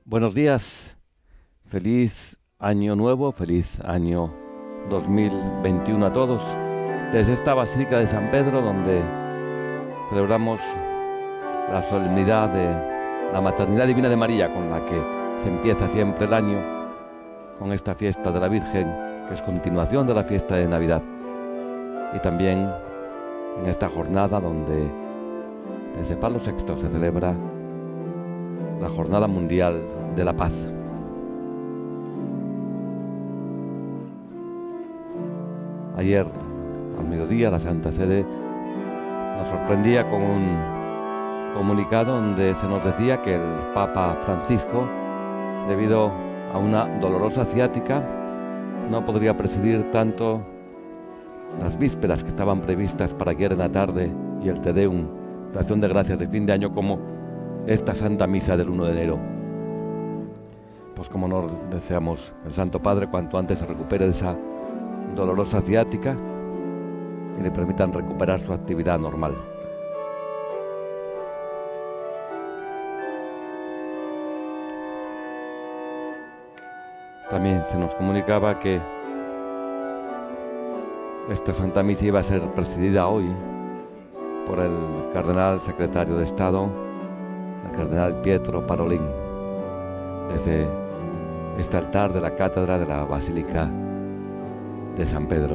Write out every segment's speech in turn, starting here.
Buenos días, feliz año nuevo, feliz año 2021 a todos. Desde esta Basílica de San Pedro, donde celebramos la solemnidad de la Maternidad Divina de María, con la que se empieza siempre el año, con esta fiesta de la Virgen, que es continuación de la fiesta de Navidad. Y también en esta jornada donde desde Pablo VI se celebra la Jornada Mundial de la Paz. Ayer, al mediodía, la Santa Sede nos sorprendía con un comunicado donde se nos decía que el Papa Francisco, debido a una dolorosa ciática, no podría presidir tanto las vísperas que estaban previstas para ayer en la tarde y el Te Deum, la acción de gracias de fin de año, como esta Santa Misa del 1 de enero. Pues como nos deseamos que el Santo Padre cuanto antes se recupere de esa dolorosa ciática y le permitan recuperar su actividad normal. También se nos comunicaba que esta Santa Misa iba a ser presidida hoy por el Cardenal Secretario de Estado, el Cardenal Pietro Parolin, desde este altar de la Cátedra de la Basílica de San Pedro.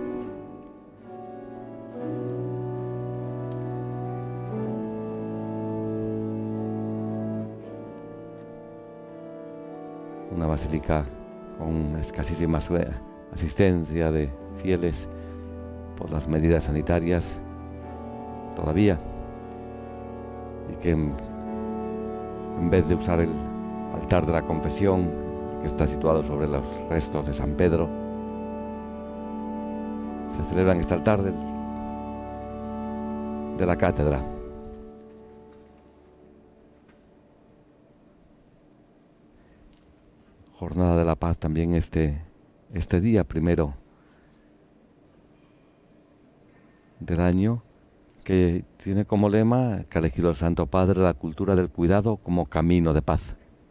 Una basílica con escasísima asistencia de fieles por las medidas sanitarias todavía, y que en vez de usar el altar de la confesión, que está situado sobre los restos de San Pedro, se celebra en este altar de la cátedra. Jornada de la Paz también este día primero del año, que tiene como lema que ha elegido el Santo Padre la cultura del cuidado como camino de paz.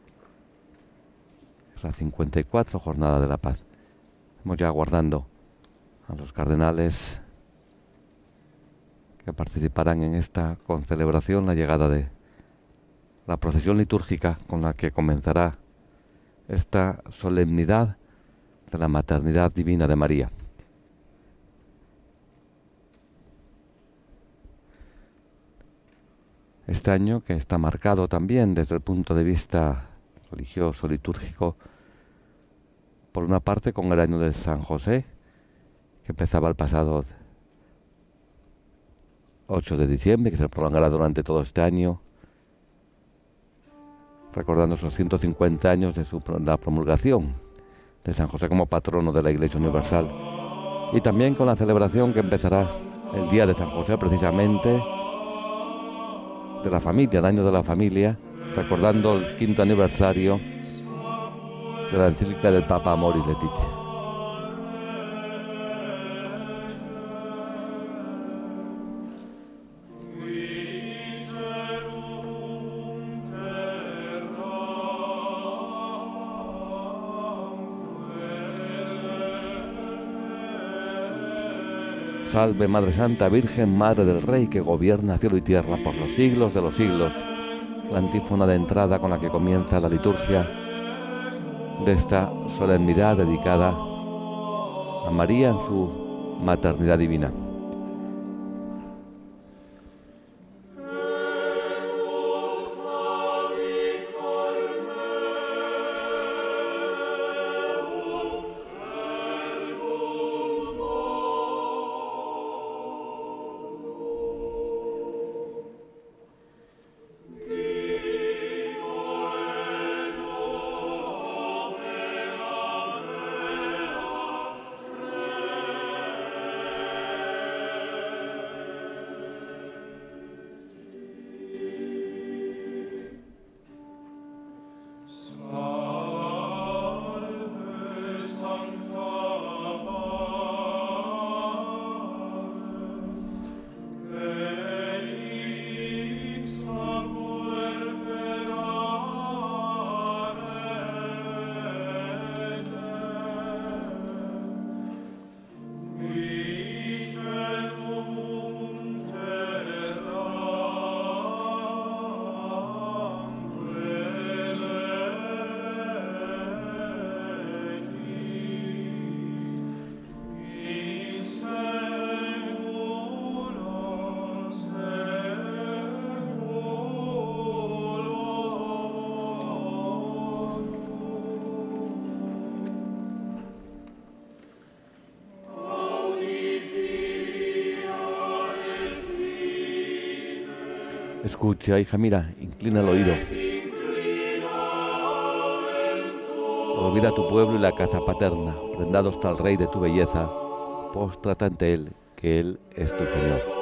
Es la 54 Jornada de la Paz. Estamos ya aguardando a los cardenales que participarán en esta concelebración, la llegada de la procesión litúrgica con la que comenzará esta solemnidad de la Maternidad Divina de María. Este año, que está marcado también desde el punto de vista religioso, litúrgico, por una parte con el año de San José, que empezaba el pasado 8 de diciembre, que se prolongará durante todo este año, recordando los 150 años de la promulgación de San José como patrono de la Iglesia Universal, y también con la celebración que empezará el día de San José, precisamente de la familia, el año de la familia, recordando el 5º aniversario de la encíclica del Papa Amoris Laetitia. Salve Madre Santa, Virgen, Madre del Rey, que gobierna cielo y tierra por los siglos de los siglos. La antífona de entrada con la que comienza la liturgia de esta solemnidad dedicada a María en su maternidad divina. Escucha, hija, mira, inclina el oído. Olvida tu pueblo y la casa paterna, prendado está el rey de tu belleza, póstrate ante él, que él es tu Señor.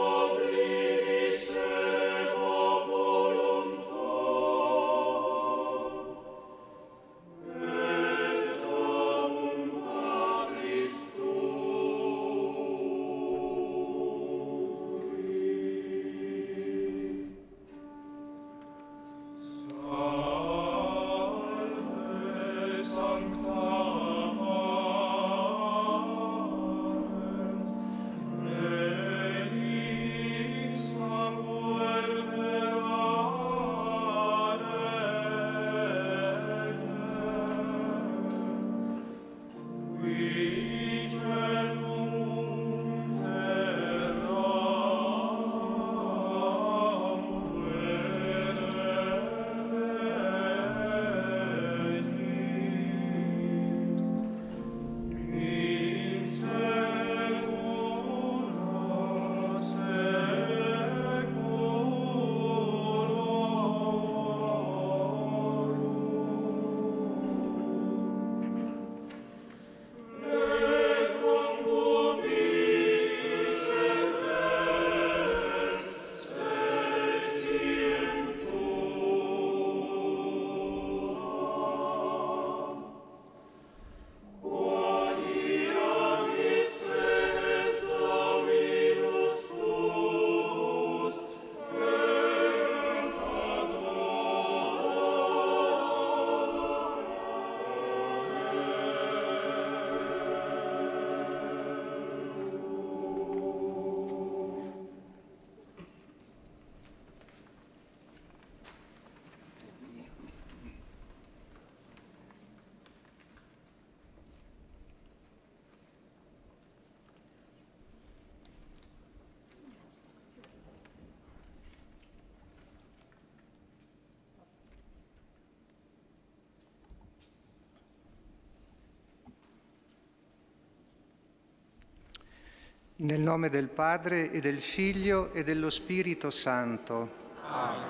Nel nome del Padre e del Figlio e dello Spirito Santo. Amen.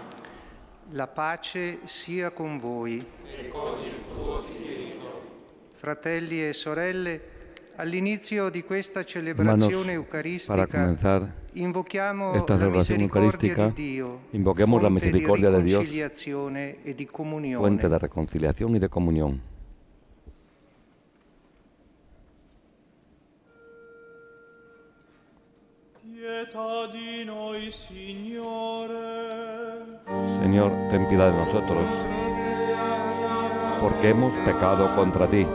La pace sia con voi. E con il tuo spirito. Fratelli e sorelle, all'inizio di questa celebrazione eucaristica invochiamo esta la celebración misericordia eucarística, di Dio, invoquemos la misericordia de Dios, riconciliazione e di comunione. fuente de reconciliación y de comunión. Señor, ten piedad de nosotros, porque hemos pecado contra ti.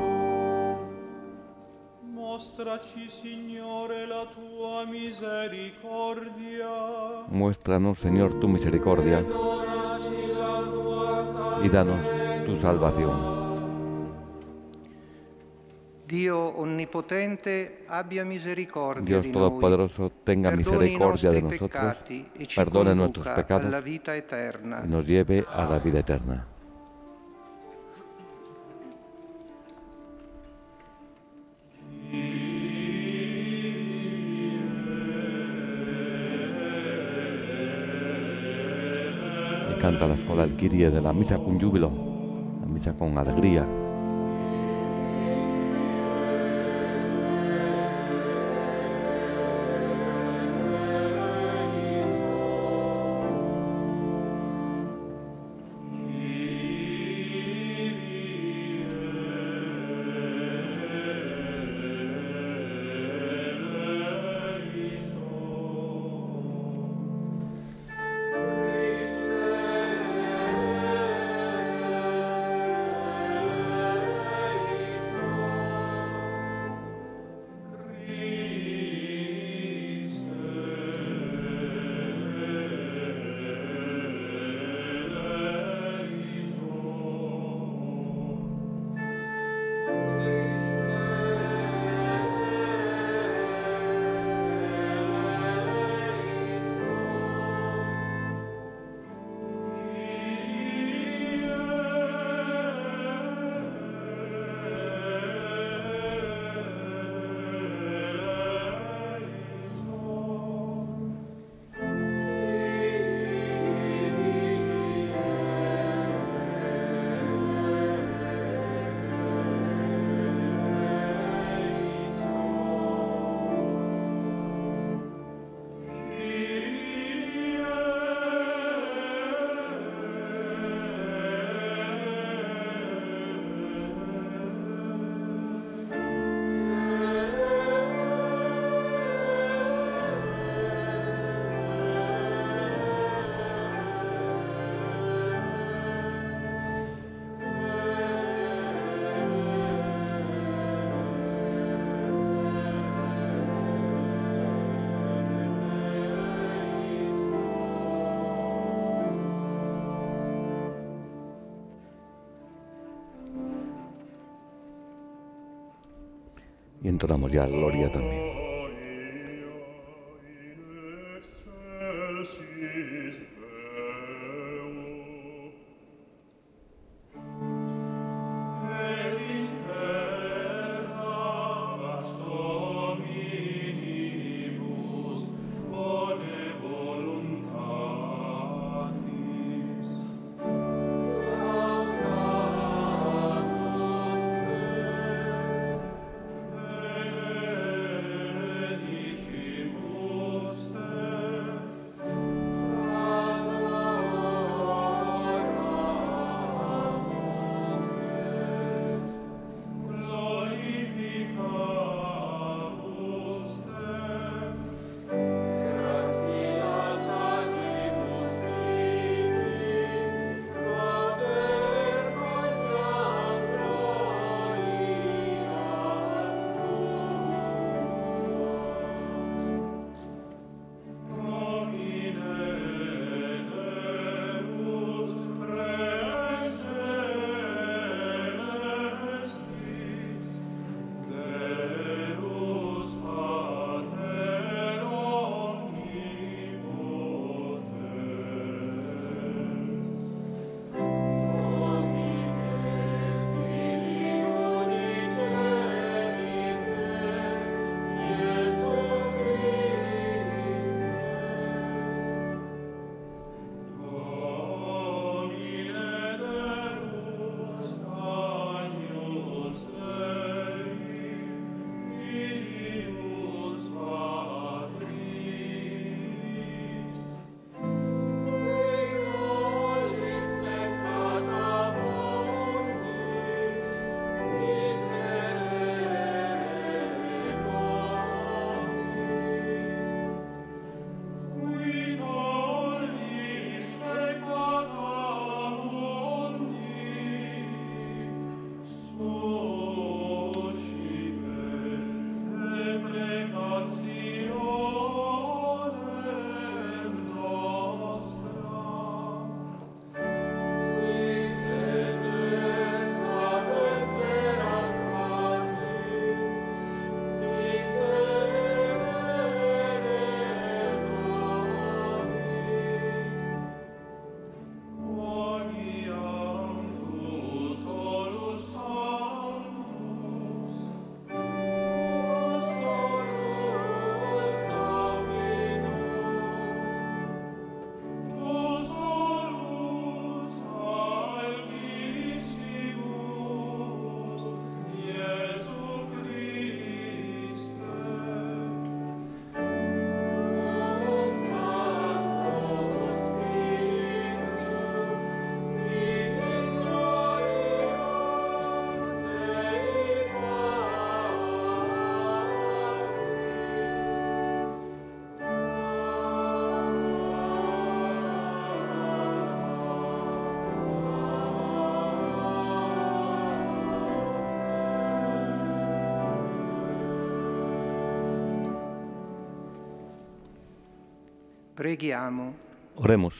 Muéstranos, Señor, tu misericordia y danos tu salvación. Dio onnipotente abbia misericordia Dios di Todopoderoso tenga misericordia de nosotros, perdone nuestros pecados alla vita eterna. y nos lleve a la vida eterna. Y canta la escuela el Kyrie de la misa con júbilo, la misa con alegría. Y entonamos ya Gloria también. Preghiamo. Oremos.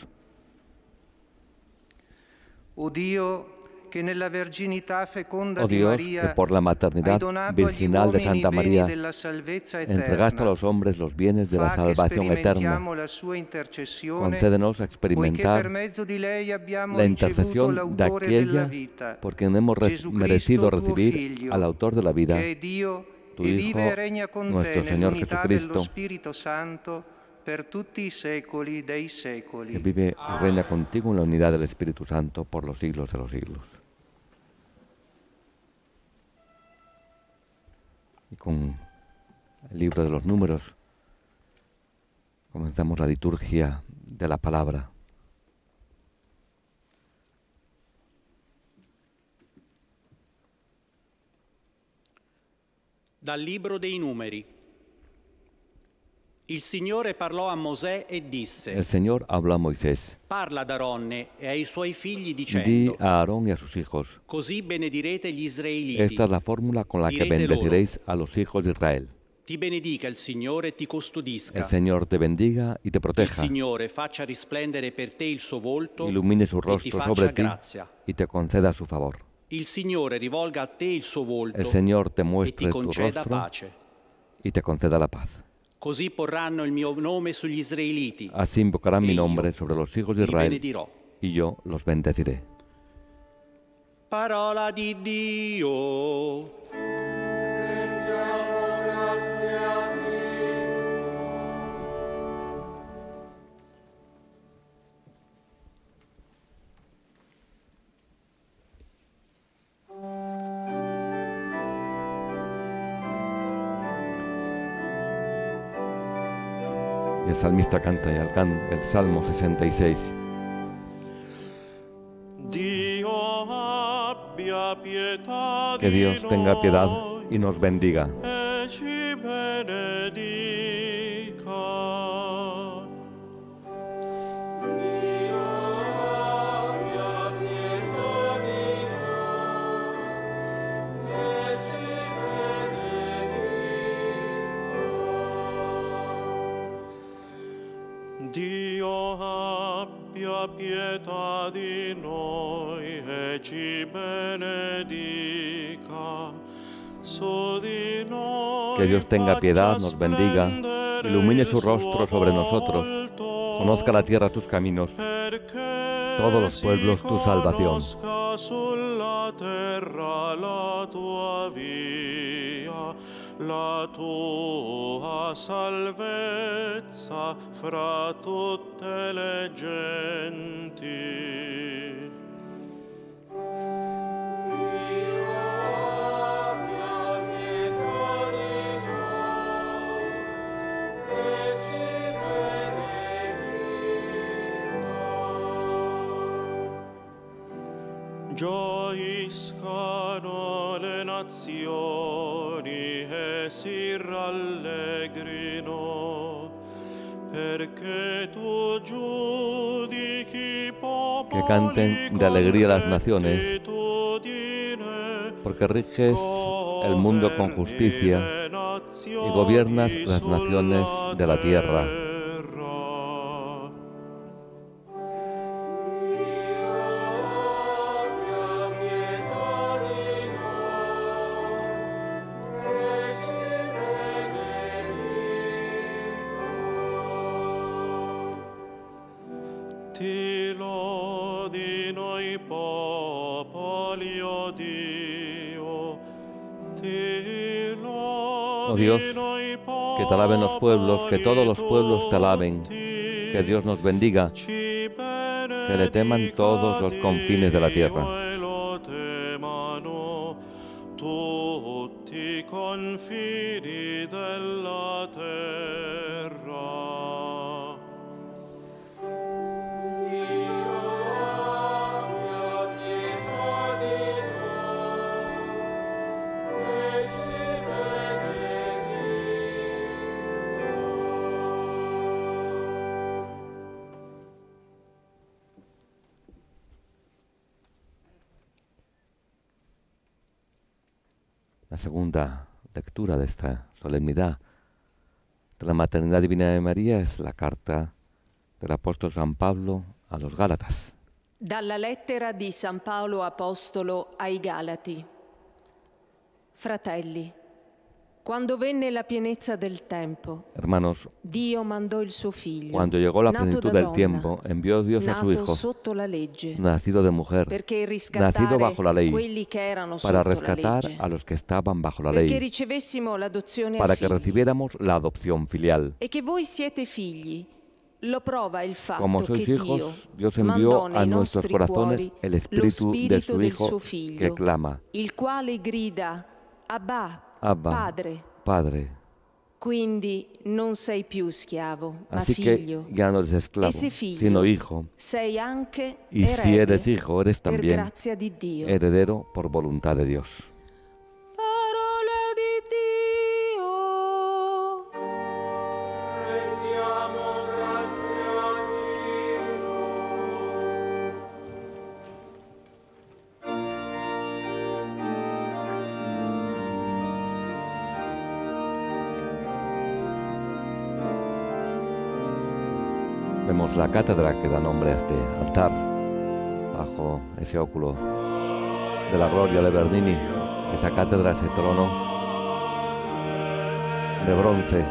O Dio, che nella verginità feconda Oh di Dios, Maria que por la maternidad hai donato agli virginal de uomini i Santa beni María della salvezza entregaste a eterna, los hombres los bienes de la fa che salvación eterna. sperimentiamo la sua intercessione, Concédenos poiché experimentar per mezzo di lei abbiamo la ricevuto intercesión de l'autore della aquella vita, por quien hemos Gesù merecido Cristo, tuo recibir Figlio, al autor de la vida, che è Dio tu e Hijo, vive e regna con te nuestro Señor nell'unità dello Jesucristo, Spirito Santo per tutti i secoli dei secoli. que vive y reina contigo en la unidad del Espíritu Santo por los siglos de los siglos. Y con el libro de los números comenzamos la liturgia de la palabra. Dal libro dei numeri. Il Signore parlò a Mosè e disse: El Señor habló a Moisés: Parla ad Aronne e ai suoi figli di dicendo: a Aarón y a sus hijos, Così benedirete gli israeliti. esta es la fórmula con la que Direte bendeciréis a los hijos de Israel. Ti benedica il Signore e ti custodisca. El Señor te bendiga y te Il proteja, Signore faccia risplendere per te il suo volto ilumine su e ti rostro faccia sobre ti grazia. y te conceda su favor. Il Signore rivolga a te il suo volto el Señor te e muestre ti tu conceda rostro pace. y te conceda la paz. Così porranno il mio nome sugli israeliti. Así invocarán e mi io nombre sobre los hijos de li Israel benedirò. y yo los bendeciré. Parola di Dio. Y el salmista canta el Salmo 66. Que Dios tenga piedad y nos bendiga. Dio abbia pietà di noi e ci benedica. Su di noi Que Dios tenga piedad, nos bendiga, ilumine su rostro sobre nosotros, conozca la tierra tus caminos, todos los pueblos tu salvación. Sulla terra la tua via, la tua salvezza fra tutte le genti. Gioiscano le nazioni e si rallegrino, perché tu giudichi popoli. Que canten de alegría las naciones, porque riges el mundo con justicia y gobiernas las naciones de la tierra. Ti lodino i popoli, oh Dio, ti Oh Dios, lodino i popoli, que te alaben los pueblos, que todos los pueblos te alaben, que Dios nos bendiga, que le teman todos los confines de la tierra. Tutti i confini della terra. La segunda lectura de esta solemnidad de la maternidad divina de María es la carta del apóstol San Pablo a los Gálatas. Dalla lettera di San Paolo Apostolo ai Galati. Fratelli, quando venne la pienezza del tempo, Hermanos, Dio mandò il suo figlio, cuando llegó la nato plenitud da del donna, tiempo, envió Dios a su nato Hijo, sotto la legge, nacido de mujer, perché riscattare nacido bajo la ley, quelli che erano para sotto la rescatar legge, a los que estaban bajo la perché ley, ricevessimo l'adozione a para que figli, recibiéramos la adopción filial. e che voi siete figli. Lo prova il fatto Como sois che hijos, Dios mandò envió nei a nuestros nostri corazones cuori el lo espíritu de spirito su del Hijo suo que figlio, clama, il quale grida Abba, Abba, Padre. Padre. Quindi non sei più schiavo, ma Así que figlio. ya no eres esclavo, E se figlio, sino hijo. sei anche Y erede si eres hijo, eres per también grazia di Dio. heredero por voluntad de Dios. Parola di Dio. Rendiamo grazie a Dio. Vemos la cátedra que da nombre a este altar bajo ese óculo de la gloria de Bernini, esa cátedra, ese trono de bronce.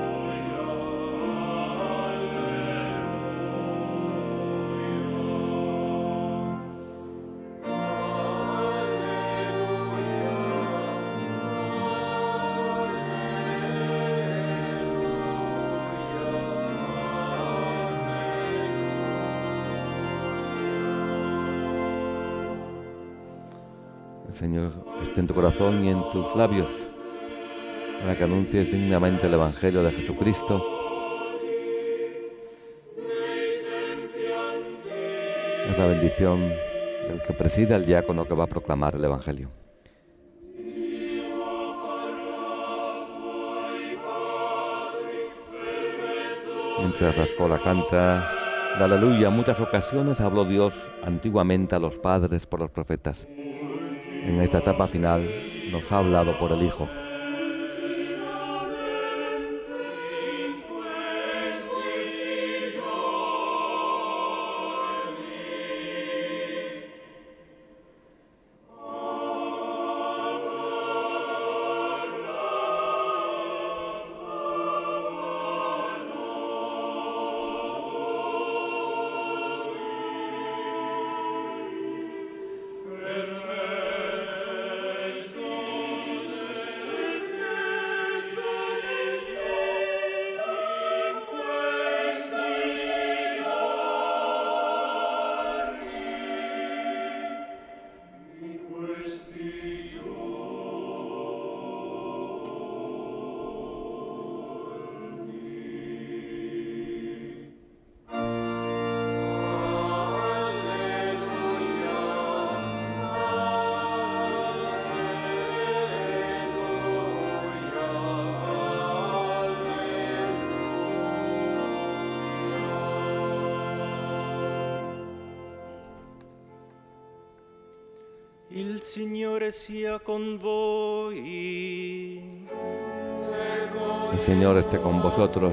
El Señor esté en tu corazón y en tus labios, para que anuncies dignamente el Evangelio de Jesucristo. Es la bendición del que preside el diácono que va a proclamar el Evangelio. Mientras la escola canta la aleluya, en muchas ocasiones habló Dios antiguamente a los padres por los profetas. En esta etapa final nos ha hablado por el Hijo. Il Signore sia con voi. El Señor esté con vosotros.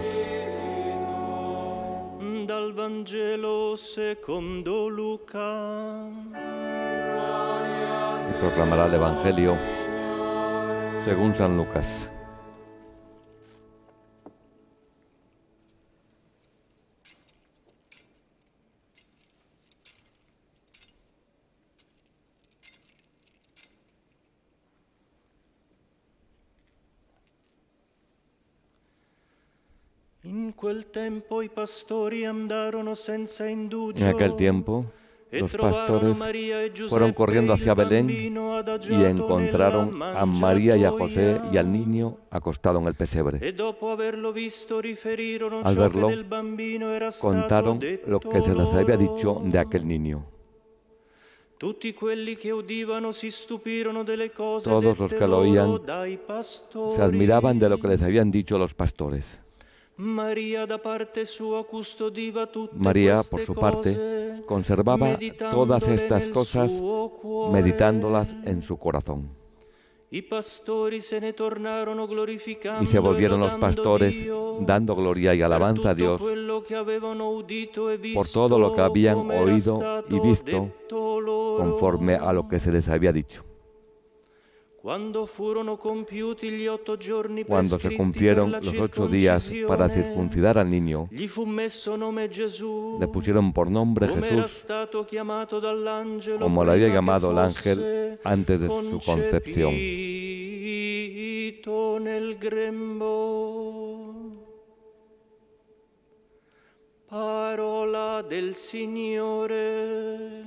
Dal Vangelo secondo Luca. Y proclamará el Evangelio según San Lucas. In quel tempo i pastori andarono senza indugio. En aquel tiempo, los pastores fueron corriendo hacia Belén y encontraron a María y a José y al niño acostado en el pesebre. Al verlo, contaron lo que se les había dicho de aquel niño. Todos los que lo oían se admiraban de lo que les habían dicho los pastores. María, por su parte, conservaba todas estas cosas, meditándolas en su corazón. Y se volvieron los pastores, dando gloria y alabanza a Dios por todo lo que habían oído y visto, conforme a lo que se les había dicho. Cuando se cumplieron los 8 días para circuncidar al niño, le pusieron por nombre Jesús, como le había llamado el ángel antes de su concepción. Parola del Signore.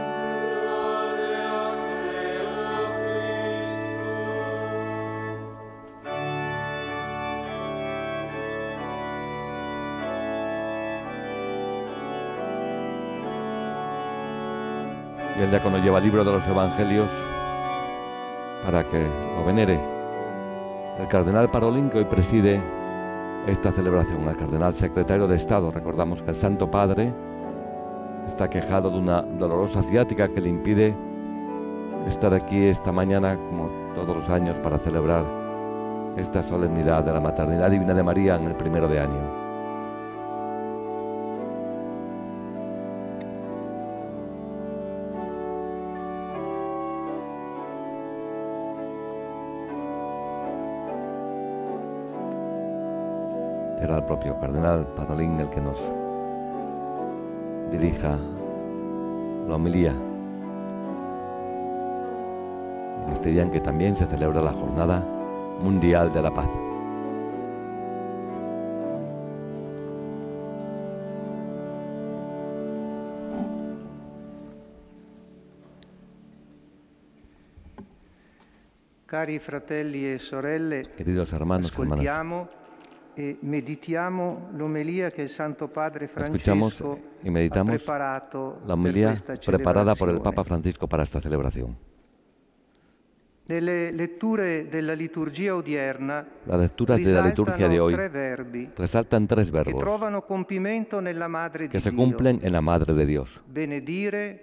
Y el diácono lleva el libro de los Evangelios para que lo venere el cardenal Parolin, que hoy preside esta celebración, el cardenal secretario de Estado. Recordamos que el Santo Padre está quejado de una dolorosa ciática que le impide estar aquí esta mañana, como todos los años, para celebrar esta solemnidad de la Maternidad Divina de María en el 1 de año. será el propio cardenal Parolin el que nos dirija la homilía. En este día en que también se celebra la Jornada Mundial de la Paz. Cari fratelli e sorelle, Queridos hermanos y hermanas, ascoltiamo e meditiamo l'omelia che il Santo Padre escuchamos Francesco y ha meditamos preparato la per homilía questa preparada por el celebrazione. Papa Francisco para esta celebración. Nelle letture della liturgia odierna Las lecturas de la liturgia de risaltano hoy tre verbi resaltan tres che verbos trovano compimento nella Madre que di se Dio: cumplen en la Madre de Dios: benedire,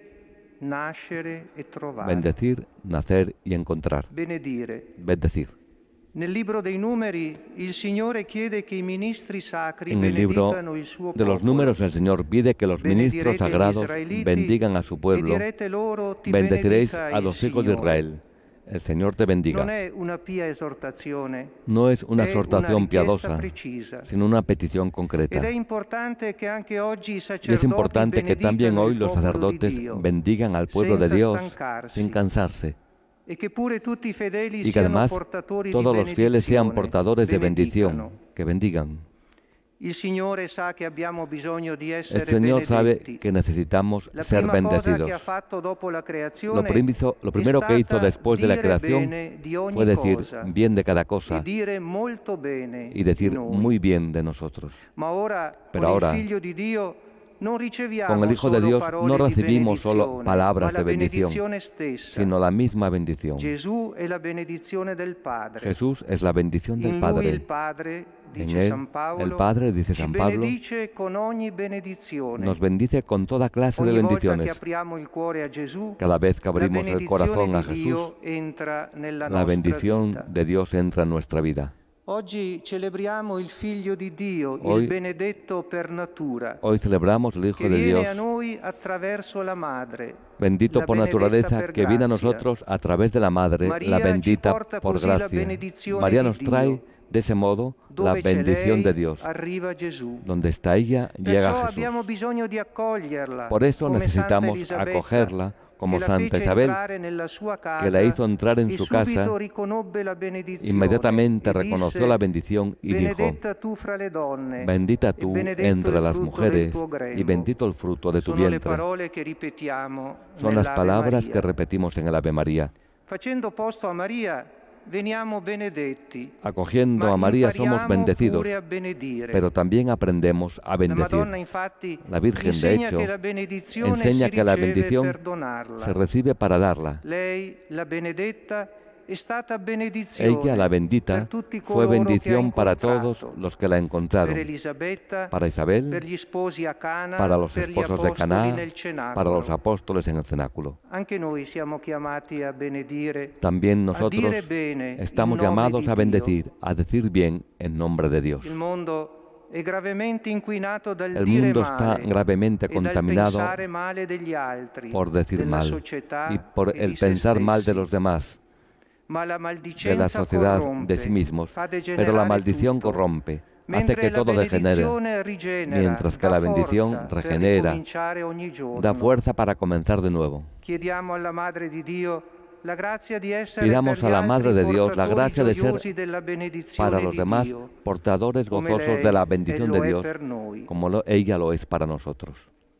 nascere e trovare. bendecir, nacer y encontrar. Benedire. Bendecir. Nel libro dei numeri il Signore chiede che i ministri sacri En el libro benedicano il suo de los popolo. números el Señor pide que los ministros Benedirete gli sagrados israeliti bendigan a su e pueblo. direte loro, ti Bendeciréis benedica a il los hijos de Signore. Israel. El Señor te Non bendiga. è una pia esortazione, No es una è exhortación una richiesta piadosa, precisa. sino una petición concreta. Ed è importante che anche oggi i Y es sacerdoti importante que también benedicano hoy il los popolo di sacerdotes Dio, bendigan al pueblo de senza Dios stancarsi, sin cansarse. e che pure tutti i fedeli Y que siano además portatori todos di los fieles sean benedizione, portadores de bendición, benedicano. que bendigan. Il Signore sa che abbiamo bisogno di essere El Señor sabe benedetti. que necesitamos La ser prima cosa bendecidos. che ha fatto dopo la Lo creazione primero que hizo después de la dire creación bene di ogni fue decir cosa bien de cada e cosa dire molto bene y decir di noi. muy bien de nosotros. Ma ora, Pero con ahora, il Figlio di Dio, non riceviamo con el Hijo de solo Dios parole no di recibimos solo benedizione, palabras ma de la bendición, benedizione stessa. sino la misma bendición. Gesù è la benedizione del Padre. Jesús es la bendición del In Lui il Padre. Padre, En dice él, San Paolo, el Padre, dice ci San Pablo, benedice con ogni benedizione. nos bendice con toda clase de Ogni volta che bendiciones. apriamo il cuore a Gesù, Cada vez que la abrimos el benedizione corazón a di Jesús, Dio entra nella la nostra bendición vita. de Dios entra en nuestra vida. Oggi celebriamo il Figlio di Dio, Hoy- il benedetto per natura, Hoy celebramos el Hijo che de viene Dios, a noi attraverso la Madre, bendito la por benedetta naturaleza, per que viene a grazia. nosotros a través de la Madre, María la ci bendita porta por così la gracia. benedizione María di nos Dio. trae de ese modo la Dove c'è bendición lei, de Dios. arriva Gesù. Donde está ella, Perciò llega abbiamo Jesús. bisogno di accoglierla. Por eso come Santa necesitamos Elisabetta, acogerla como che la Santa fece Isabel, entrare nella sua casa que la hizo entrar en e su subito casa, riconobbe la benedizione inmediatamente e reconoció disse, la bendición y dijo: benedetta tu fra le donne, bendita e tú benedetto entre il las frutto mujeres del tuo grembo. y bendito el fruto de tu Sono le vientre. parole che ripetiamo Son las nell'Ave palabras Maria. que repetimos en el Ave María. Facendo posto a Maria, veniamo benedetti. Acogiendo Ma a María impariamo somos bendecidos, pure a benedire. pero también aprendemos a La bendecir. Madonna infatti La Virgen, de insegna hecho, che la benedizione enseña si que la riceve bendición per donarla. se recibe para darla. Lei, la benedetta, è stata benedizione Ella, la bendita, per tutti fue coloro che ha bendición para incontrato, todos los que la per encontraron, Elisabetta, para Isabel, per gli sposi a Cana, para los per gli esposos de apostoli Caná, nel cenacolo. para los apóstoles en el cenáculo. Anche noi siamo chiamati a benedire, También a nosotros dire bene estamos in nome llamados di a Dio. bendecir, a decir bien en nombre de Dios. Il mondo è gravemente inquinato dal El dire mundo está male gravemente e dal contaminado pensare male degli altri, por decir della mal società y por e el di se pensar mal de stessi. los demás, Ma la de la maldicenza sociedad, corrompe, de sí mismos. fa Pero la degenerare maldición tutto, corrompe, hace mentre que la todo degenere, benedizione rigenera, mientras que dà la bendición forza per regenera, ricominciare ogni giorno. da fuerza para comenzar de nuevo. Chiediamo alla Madre di Dio la grazia di essere Pidamos per a gli la altri Madre de Dios la portatori gracia de gioiosi ser della benedizione para los di demás Dio, portadores come gozosos lei de la e bendición lo de è Dios, per noi. como ella lo es para nosotros.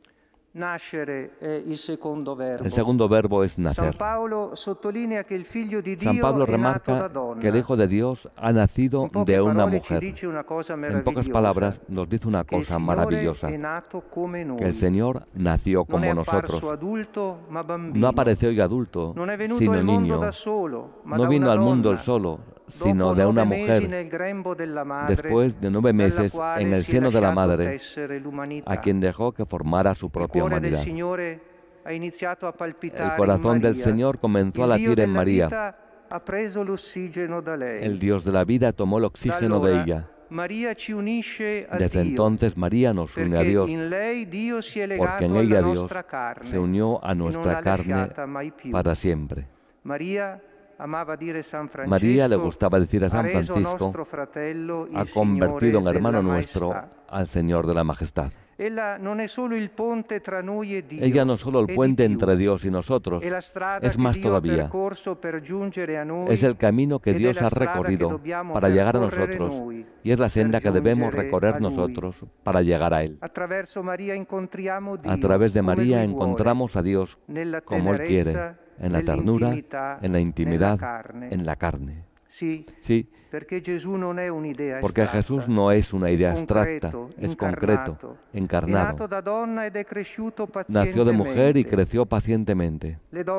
Nascere è il secondo verbo. El segundo verbo es San nacer. Paolo sottolinea che il figlio di Dio San Pablo è nato da remarca donna. que el Hijo de Dios ha nacido In poche de una parole ci mujer. dice una cosa En meravigliosa. pocas palabras nos dice una che il cosa Signore maravillosa, è nato come noi. que el Señor nació non è como apparso nosotros. adulto, ma bambino. No apareció hoy adulto, Non è venuto sino al mondo niño. da solo, ma No da vino una al mundo donna. él solo, sino Dopo de una 9 mesi mujer, nel grembo della madre, después de 9 dalla meses quale en el si è seno de la lasciato madre, tessere l'umanità. a quien dejó que formara su Il propia cuore del humanidad. Signore ha iniziato a palpitare El corazón in del Maria. Señor comenzó a Il Dio latir en della María. vita ha preso l'ossigeno da lei. El Dios de la vida tomó el Da oxígeno de allora, ella. Maria ci unisce a Desde Dio, entonces María nos une a perché Dios, in lei Dio si è porque legato en alla ella Dios nostra carne se unió a e non nuestra l'ha carne lasciata mai più. para siempre. Maria María, le gustaba decir a San Francisco, ha convertido en hermano nuestro al Señor de la Majestad. Ella no es solo el puente entre Dios y nosotros, es más todavía. Es el camino que Dios ha recorrido para llegar a nosotros y es la senda que debemos recorrer nosotros para llegar a Él. A través de María encontramos a Dios como Él quiere, en la ternura, en la intimidad, en la carne. Sí, porque Jesús no es una idea abstracta, es concreto, encarnado. Nació de mujer y creció pacientemente.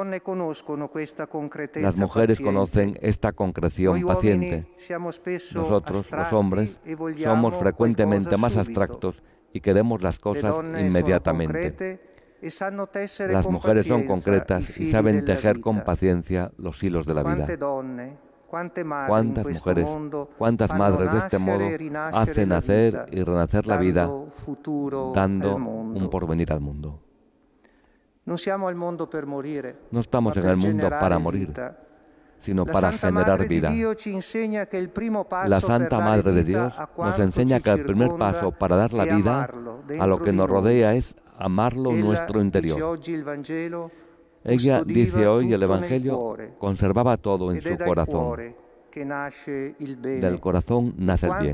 Las mujeres conocen esta concreción paciente. Nosotros, los hombres, somos frecuentemente más abstractos y queremos las cosas inmediatamente. Las mujeres son concretas y saben tejer con paciencia los hilos de la vida. ¿Cuántas mujeres, cuántas madres de este modo hacen nacer y renacer la vida, dando un porvenir al mundo? No estamos en el mundo para morir, sino para generar vida. La Santa Madre de Dios nos enseña que el primer paso para dar la vida a lo que nos rodea es amarlo en nuestro interior. Ella, dice hoy el Evangelio, conservaba todo en su corazón. Del corazón nace el bien.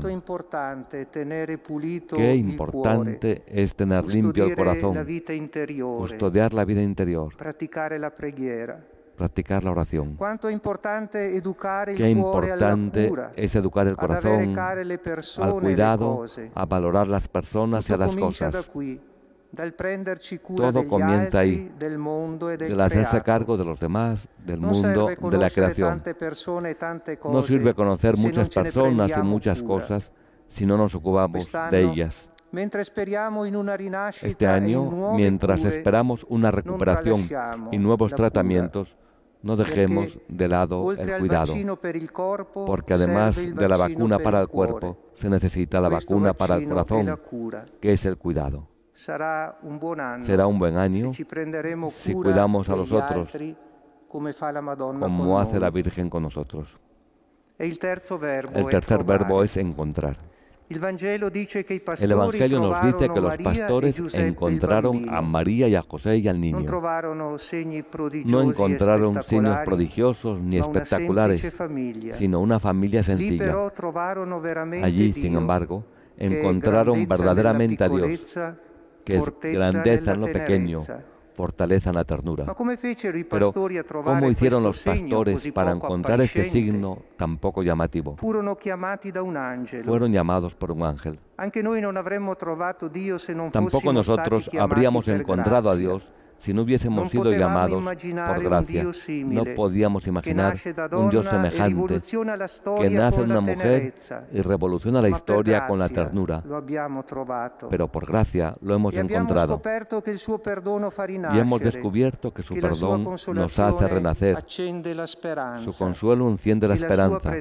Qué importante es tener limpio el corazón, custodiar la vida interior, practicar la oración. Qué importante es educar el corazón al cuidado, a valorar las personas y a las cosas. Todo comienza ahí, del hacerse cargo de los demás, del mundo, de la creación. No sirve conocer muchas personas y muchas cosas si no nos ocupamos de ellas. Este año, mientras esperamos una recuperación y nuevos tratamientos, no dejemos de lado el cuidado, porque además de la vacuna para el cuerpo, se necesita la vacuna para el corazón, que es el cuidado. Será un buen año si cuidamos a los otros como hace la Virgen con nosotros. El tercer verbo es encontrar. El Evangelio nos dice que los pastores encontraron a María y a José y al niño. No encontraron signos prodigiosos ni espectaculares, sino una familia sencilla. Allí, sin embargo, encontraron verdaderamente a Dios, que es grandeza en lo pequeño, fortaleza en la ternura. Pero, ¿cómo hicieron los pastores para encontrar este signo tan poco llamativo? Fueron llamados por un ángel. Tampoco nosotros habríamos encontrado a Dios si no hubiésemos sido llamados por gracia. No podíamos imaginar un Dios semejante que nace en una mujer y revoluciona la historia con la ternura. Pero por gracia lo hemos encontrado. Y hemos descubierto que su perdón nos hace renacer. Su consuelo enciende la esperanza.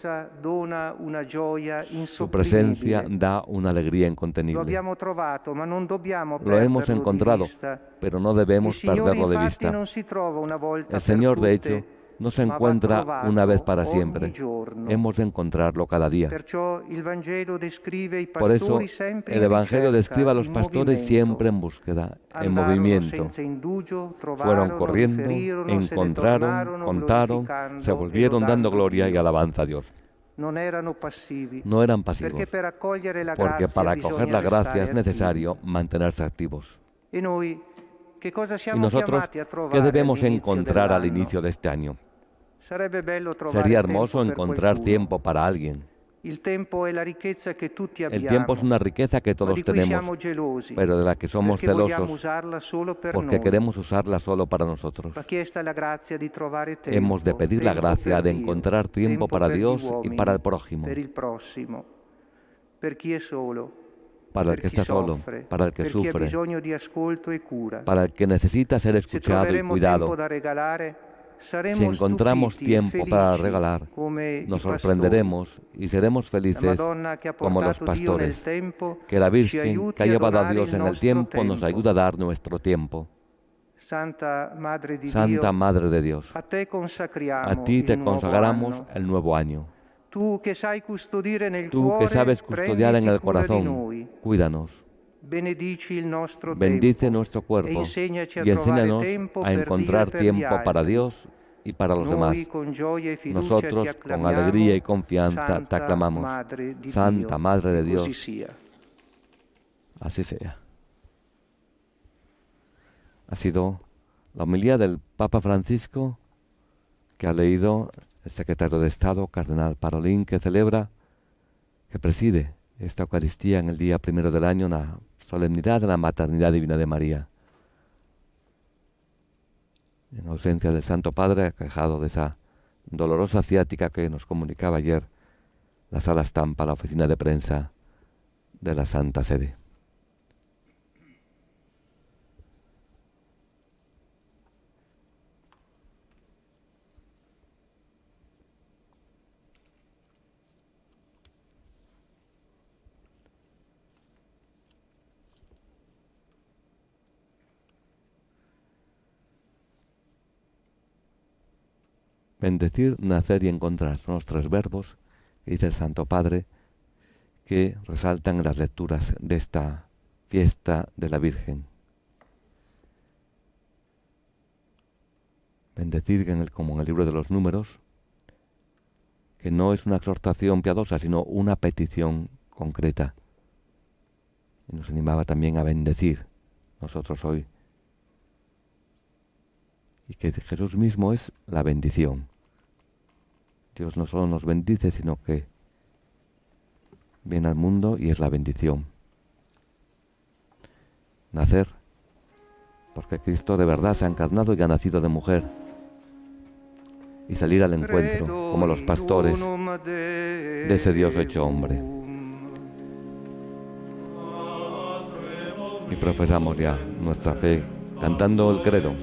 Su presencia da una alegría incontenible. Lo hemos encontrado, pero no debemos perderlo de vista. El Señor, de hecho, no se encuentra una vez para siempre. Hemos de encontrarlo cada día. Por eso, el Evangelio describe a los pastores siempre en búsqueda, en movimiento. Fueron corriendo, encontraron, contaron, se volvieron dando gloria y alabanza a Dios. No eran pasivos, porque para acoger la gracia es necesario mantenerse activos. ¿Y nosotros qué debemos encontrar al inicio de este año? Sería hermoso encontrar tiempo para alguien. El tiempo es una riqueza que todos tenemos, pero de la que somos celosos porque queremos usarla solo para nosotros. Hemos de pedir la gracia de encontrar tiempo para Dios y para el prójimo, para el que está solo, para el que sufre, para el que necesita ser escuchado y cuidado. Si encontramos tiempo para regalar, nos sorprenderemos y seremos felices como los pastores, que la Virgen que ha llevado a Dios en el tiempo nos ayuda a dar nuestro tiempo. Santa Madre di Santa Dio, Madre de Dios, a te consacriamo a ti te il nuovo consagramos anno. el nuevo año. Tu che sai custodire nel Tú cuore, que sabes custodiar en prenditi el cura di corazón, noi. cuídanos. Benedici il nostro Bendice tempo nuestro cuerpo e insegnaci a y trovare enséñanos tempo a per encontrar Dio e per gli tiempo para altri. Dios y para los demás. Noi con gioia e fiducia ti Nosotros, con acclamiamo, alegría y confianza, te Santa aclamamos. Madre di Santa Dio, Madre de e Dios, così sia. así sea. Ha sido la homilía del Papa Francisco que ha leído el secretario de Estado, Cardenal Parolin, que preside esta Eucaristía en el día primero del año, la solemnidad de la Maternidad Divina de María. En ausencia del Santo Padre, aquejado de esa dolorosa ciática que nos comunicaba ayer la Sala Estampa, la oficina de prensa de la Santa Sede. Bendecir, nacer y encontrar son los tres verbos que dice el Santo Padre que resaltan en las lecturas de esta fiesta de la Virgen. Bendecir, como en el libro de los Números, que no es una exhortación piadosa, sino una petición concreta. Y nos animaba también a bendecir nosotros hoy. Y que Jesús mismo es la bendición. Dios no solo nos bendice, sino que viene al mundo y es la bendición. Nacer, porque Cristo de verdad se ha encarnado y ha nacido de mujer. Y salir al encuentro, como los pastores, de ese Dios hecho hombre. Y profesamos ya nuestra fe cantando el credo.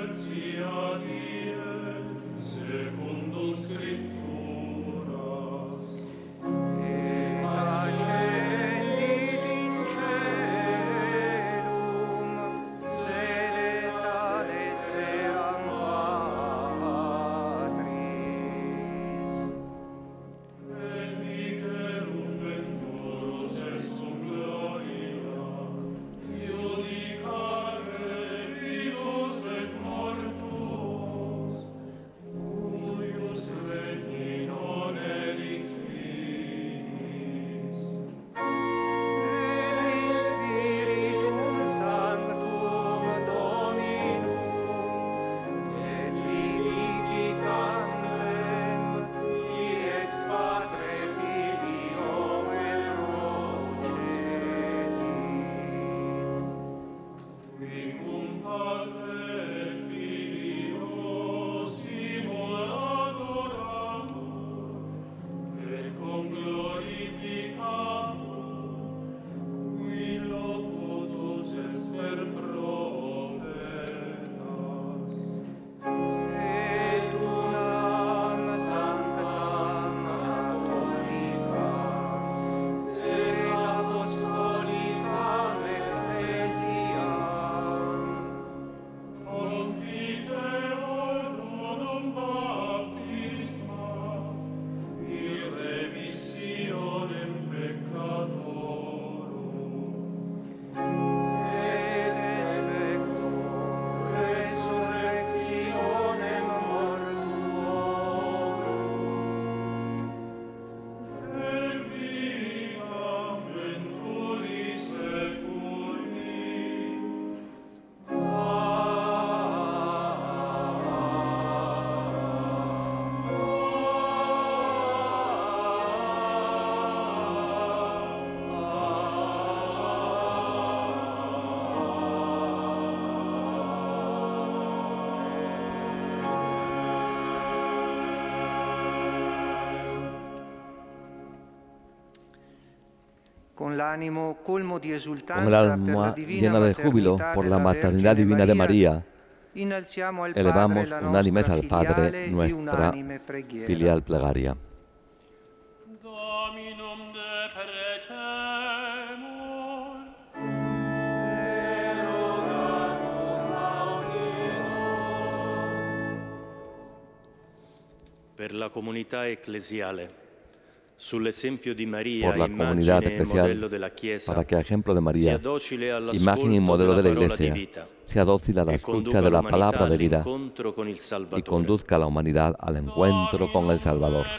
Con el alma llena de júbilo por la maternidad divina de María, elevamos unánimes al Padre nuestra filial plegaria. Per la comunità ecclesiale, sull'esempio di Maria, por la comunidad eclesial, para que a ejemplo de María, imagen y modelo de la Iglesia, sea dócil a la escucha de la palabra de vida y conduzca a la humanidad al encuentro con el Salvador.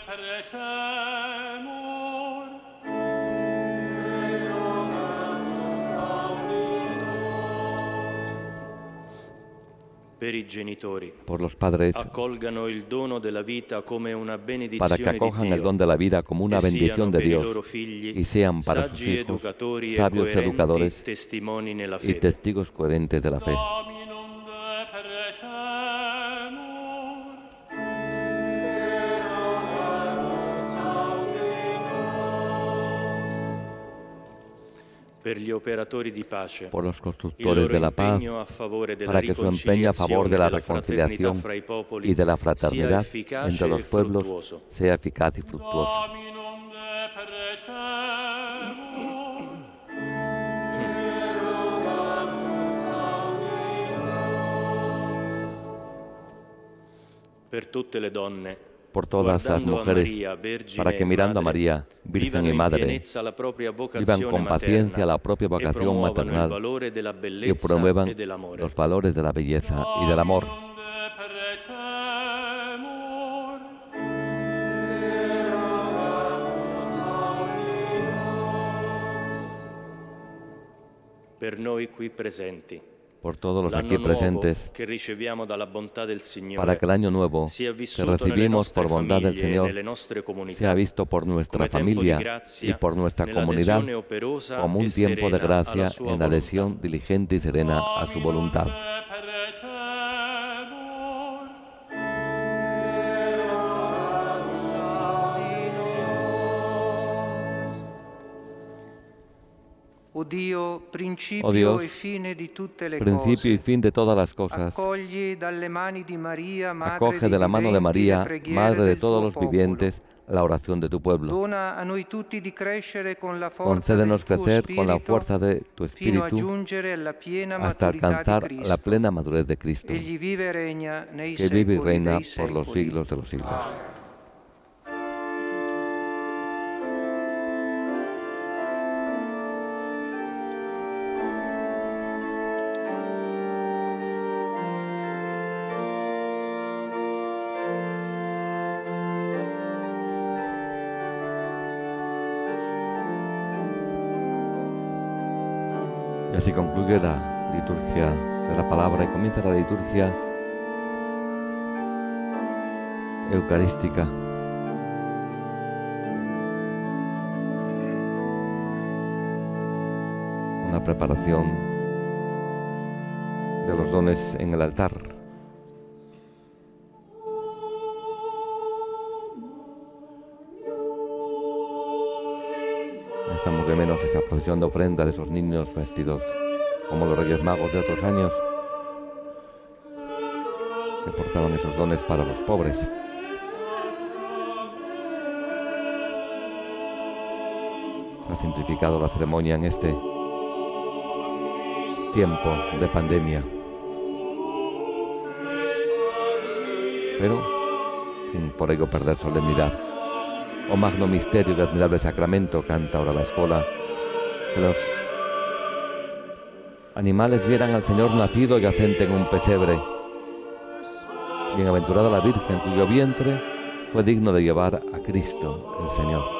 Por los padres, para que acojan el don de la vida como una bendición de Dios y sean para sus hijos sabios educadores y testigos coherentes de la fe. Por los constructores de la paz, para que su empeño a favor de la reconciliación y de la fraternidad entre los pueblos sea eficaz y fructuoso. Por todas las mujeres, para que mirando a María, Virgen y Madre, vivan con paciencia la propia vocación maternal y promuevan los valores de la belleza y del amor. Por todos los aquí presentes, para que el año nuevo que recibimos por bondad del Señor sea visto por nuestra familia y por nuestra comunidad como un tiempo de gracia en adhesión diligente y serena a su voluntad. Oh Dio, Oh principio Dios, e fine di tutte le principio y cose, fin de todas las cosas, accogli dalle mani di Maria, madre acoge dei de la mano de viventi, le María, preghiere Madre de del todos tuo los popolo. vivientes, la oración de tu pueblo. Dona a noi tutti di crescere con la forza Concédenos del tuo crecer con la spirito fuerza de tu fino a Espíritu giungere alla piena hasta maturità di alcanzar la Cristo. plena madurez de Cristo, Egli vive e regna nei que vive y secoli reina dei por los secoli. siglos de los siglos. Y así concluye la liturgia de la palabra y comienza la liturgia eucarística. Una preparación de los dones en el altar. Echamos de menos esa procesión de ofrenda de esos niños vestidos como los Reyes Magos de otros años, que portaban esos dones para los pobres. Se ha simplificado la ceremonia en este tiempo de pandemia, pero sin por ello perder solemnidad. Oh magno misterio de admirable sacramento, canta ahora la escola, que los animales vieran al Señor nacido yacente en un pesebre. Bienaventurada la Virgen, cuyo vientre fue digno de llevar a Cristo, el Señor.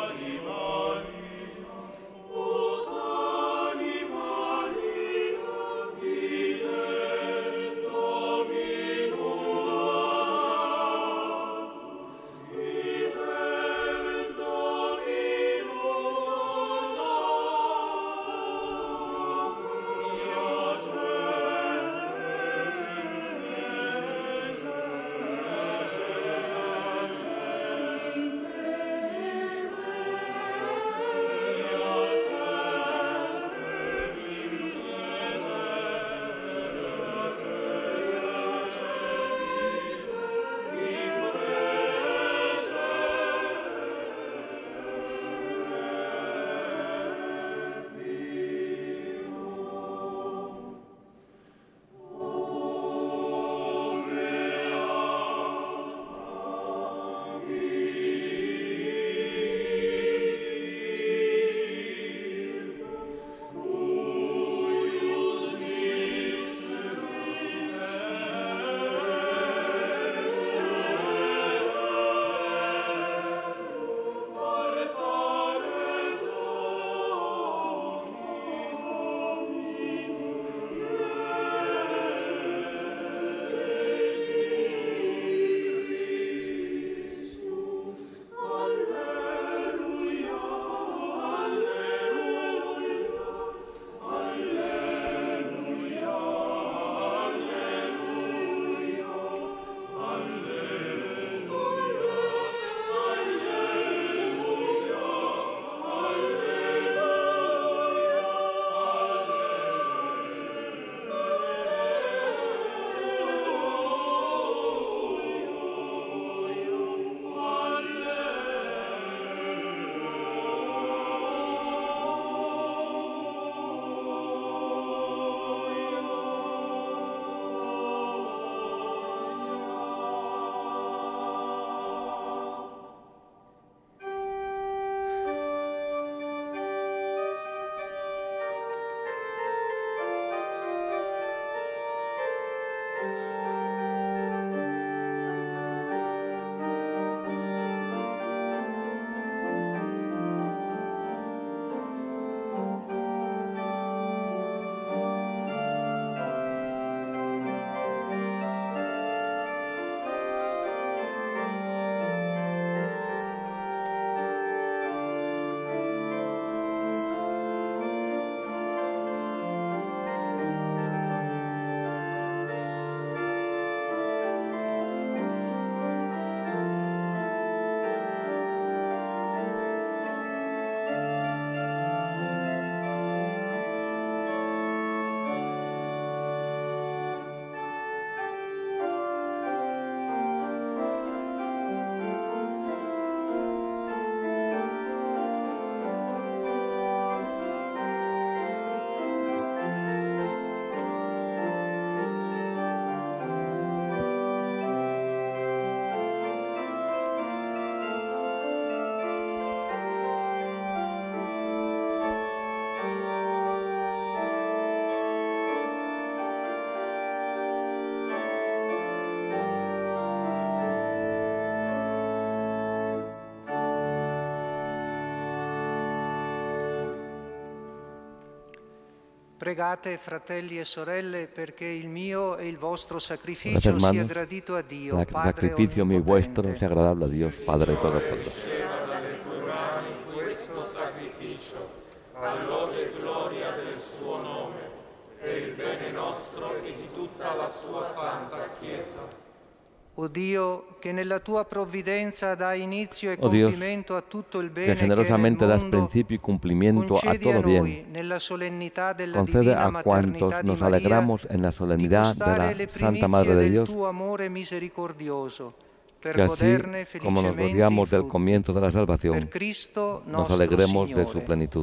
Pregate, fratelli e sorelle, perché il mio e il vostro Orad, sacrificio sia hermanos, gradito a Dio, para que el Padre sacrificio mío y vuestro onnipotente. sea agradable a Dios, Padre Todopoderoso. Riceva dalle tue mani questo sacrificio, a lode e gloria del suo nome, per il bene nostro e di tutta la sua santa Chiesa. O Dio, che nella tua provvidenza dai inizio e Oh Dios, compimento a tutto il Que bene che è nel generosamente das mondo, principio y cumplimiento a concedi a todo noi, bien. nella solennità della Concede divina a cuantos maternità di nos Maria, alegramos en la di solemnidad de gustare le la Santa Madre primizie de del Dios, tuo amore misericordioso, per que así goderne como nos felicemente i gloriamos del frutti. comienzo de la Per salvación, Cristo nos nostro alegremos de Signore. su plenitud.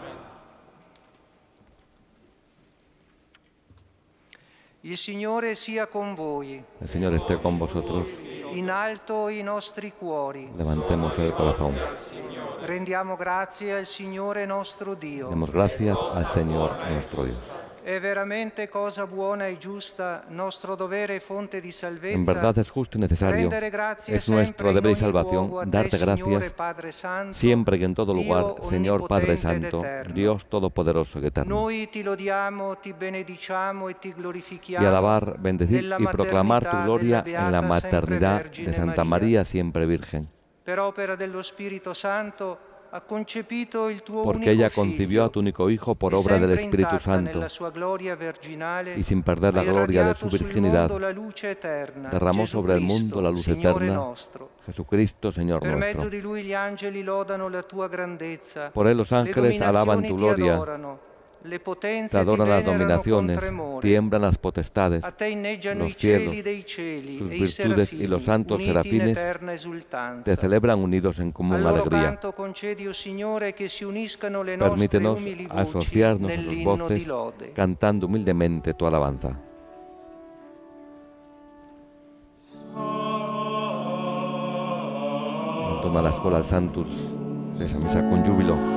Il Signore sia con voi. El Señor esté con vosotros. In alto i nostri cuori. Levantemos el corazón. Rendiamo grazie al Signore nostro Dio. Demos gracias al Señor nuestro Dios. È veramente cosa buona e giusta, nostro dovere e fonte di salvezza. En verdad es justo y necesario, rendere grazie es nuestro sempre in deber y ogni salvación luogo a te, darte Signore gracias Padre Santo, siempre y en todo lugar, Dio Señor Padre onnipotente ed Santo, eterno. Dios Todopoderoso y Eterno. Noi ti lodiamo, ti benediciamo e ti glorifichiamo Y alabar, bendecir nella y proclamar tu maternità gloria della en la Beata sempre maternidad Vergine de Santa María, siempre Virgen. Per opera dello Spirito Santo ha concepito il tuo Porque unico ella Figlio, concibió a tu único Hijo por e obra del sempre Espíritu intatta Santo, nella sua gloria virginale, y sin perder la ha gloria de irradiato su sul virginidad, mondo la luce eterna, derramó sobre el mundo la luz Signore eterna, nostro. Jesucristo, Señor Per mezzo nuestro. di lui gli angeli lodano la tua grandezza. Por él los Le ángeles alaban tu dominazioni ti gloria, adorano. Le potenze te adoran ti las venerano dominaciones, con tremore. tiemblan las potestades, A te inneggiano los i cieli cielos, dei cieli sus e i virtudes serafini, y los santos uniti in serafines eterna esultanza. te celebran unidos en Al común loro alegría. canto concedi, o Signore, che si uniscano le nostre Permítenos umili voci asociarnos a sus nell'inno di voces, lode. cantando humildemente tu alabanza. Entona la scuola al Santus de esa misa con júbilo.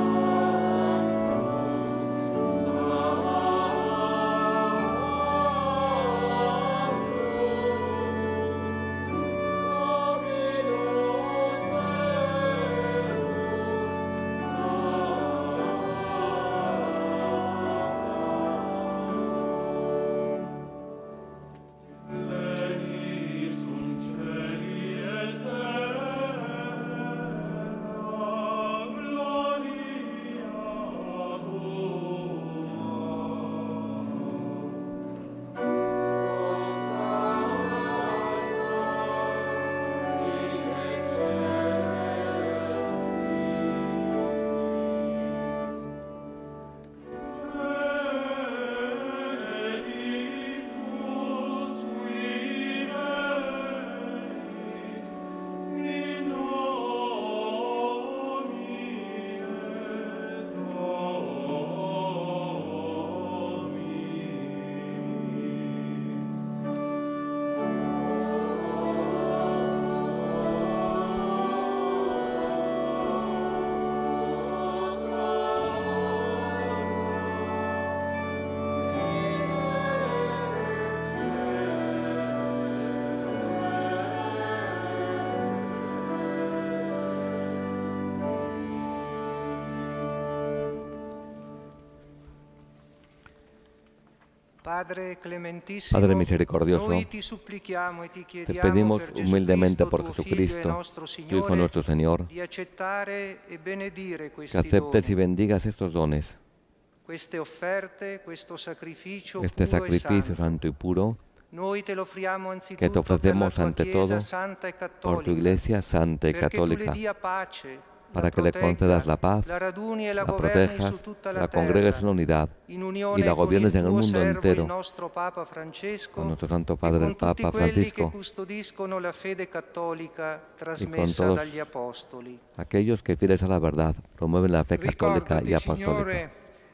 Padre clementissimo, Padre misericordioso, noi ti supplichiamo e ti te chiediamo pedimos per Gesù humildemente Cristo, por tuo Jesucristo, Figlio e nostro tu Hijo Signore, nuestro Señor, di accettare e benedire que questi aceptes y doni, bendigas estos dones, queste offerte, questo sacrificio este puro e sacrificio santo. santo y puro, Noi te lo offriamo que anzitutto te ofrecemos per la tua ante Chiesa todo santa e por tu cattolica, Iglesia santa y perché tu le católica, dia pace, para la que le protegga, concedas la paz, la raduni e la la governi protejas, su tutta la la congregues en terra, unidad in y unione la con gobiernes il en el tuo mundo servo, entero, il nostro Papa Francesco, con nuestro Santo e Padre con el tutti Papa quelli che Francisco, custodiscono la fede cattolica y con trasmessa todos dagli apostoli. aquellos que fieles a la verdad promueven la fe católica y Ricordati, apostólica. Signore,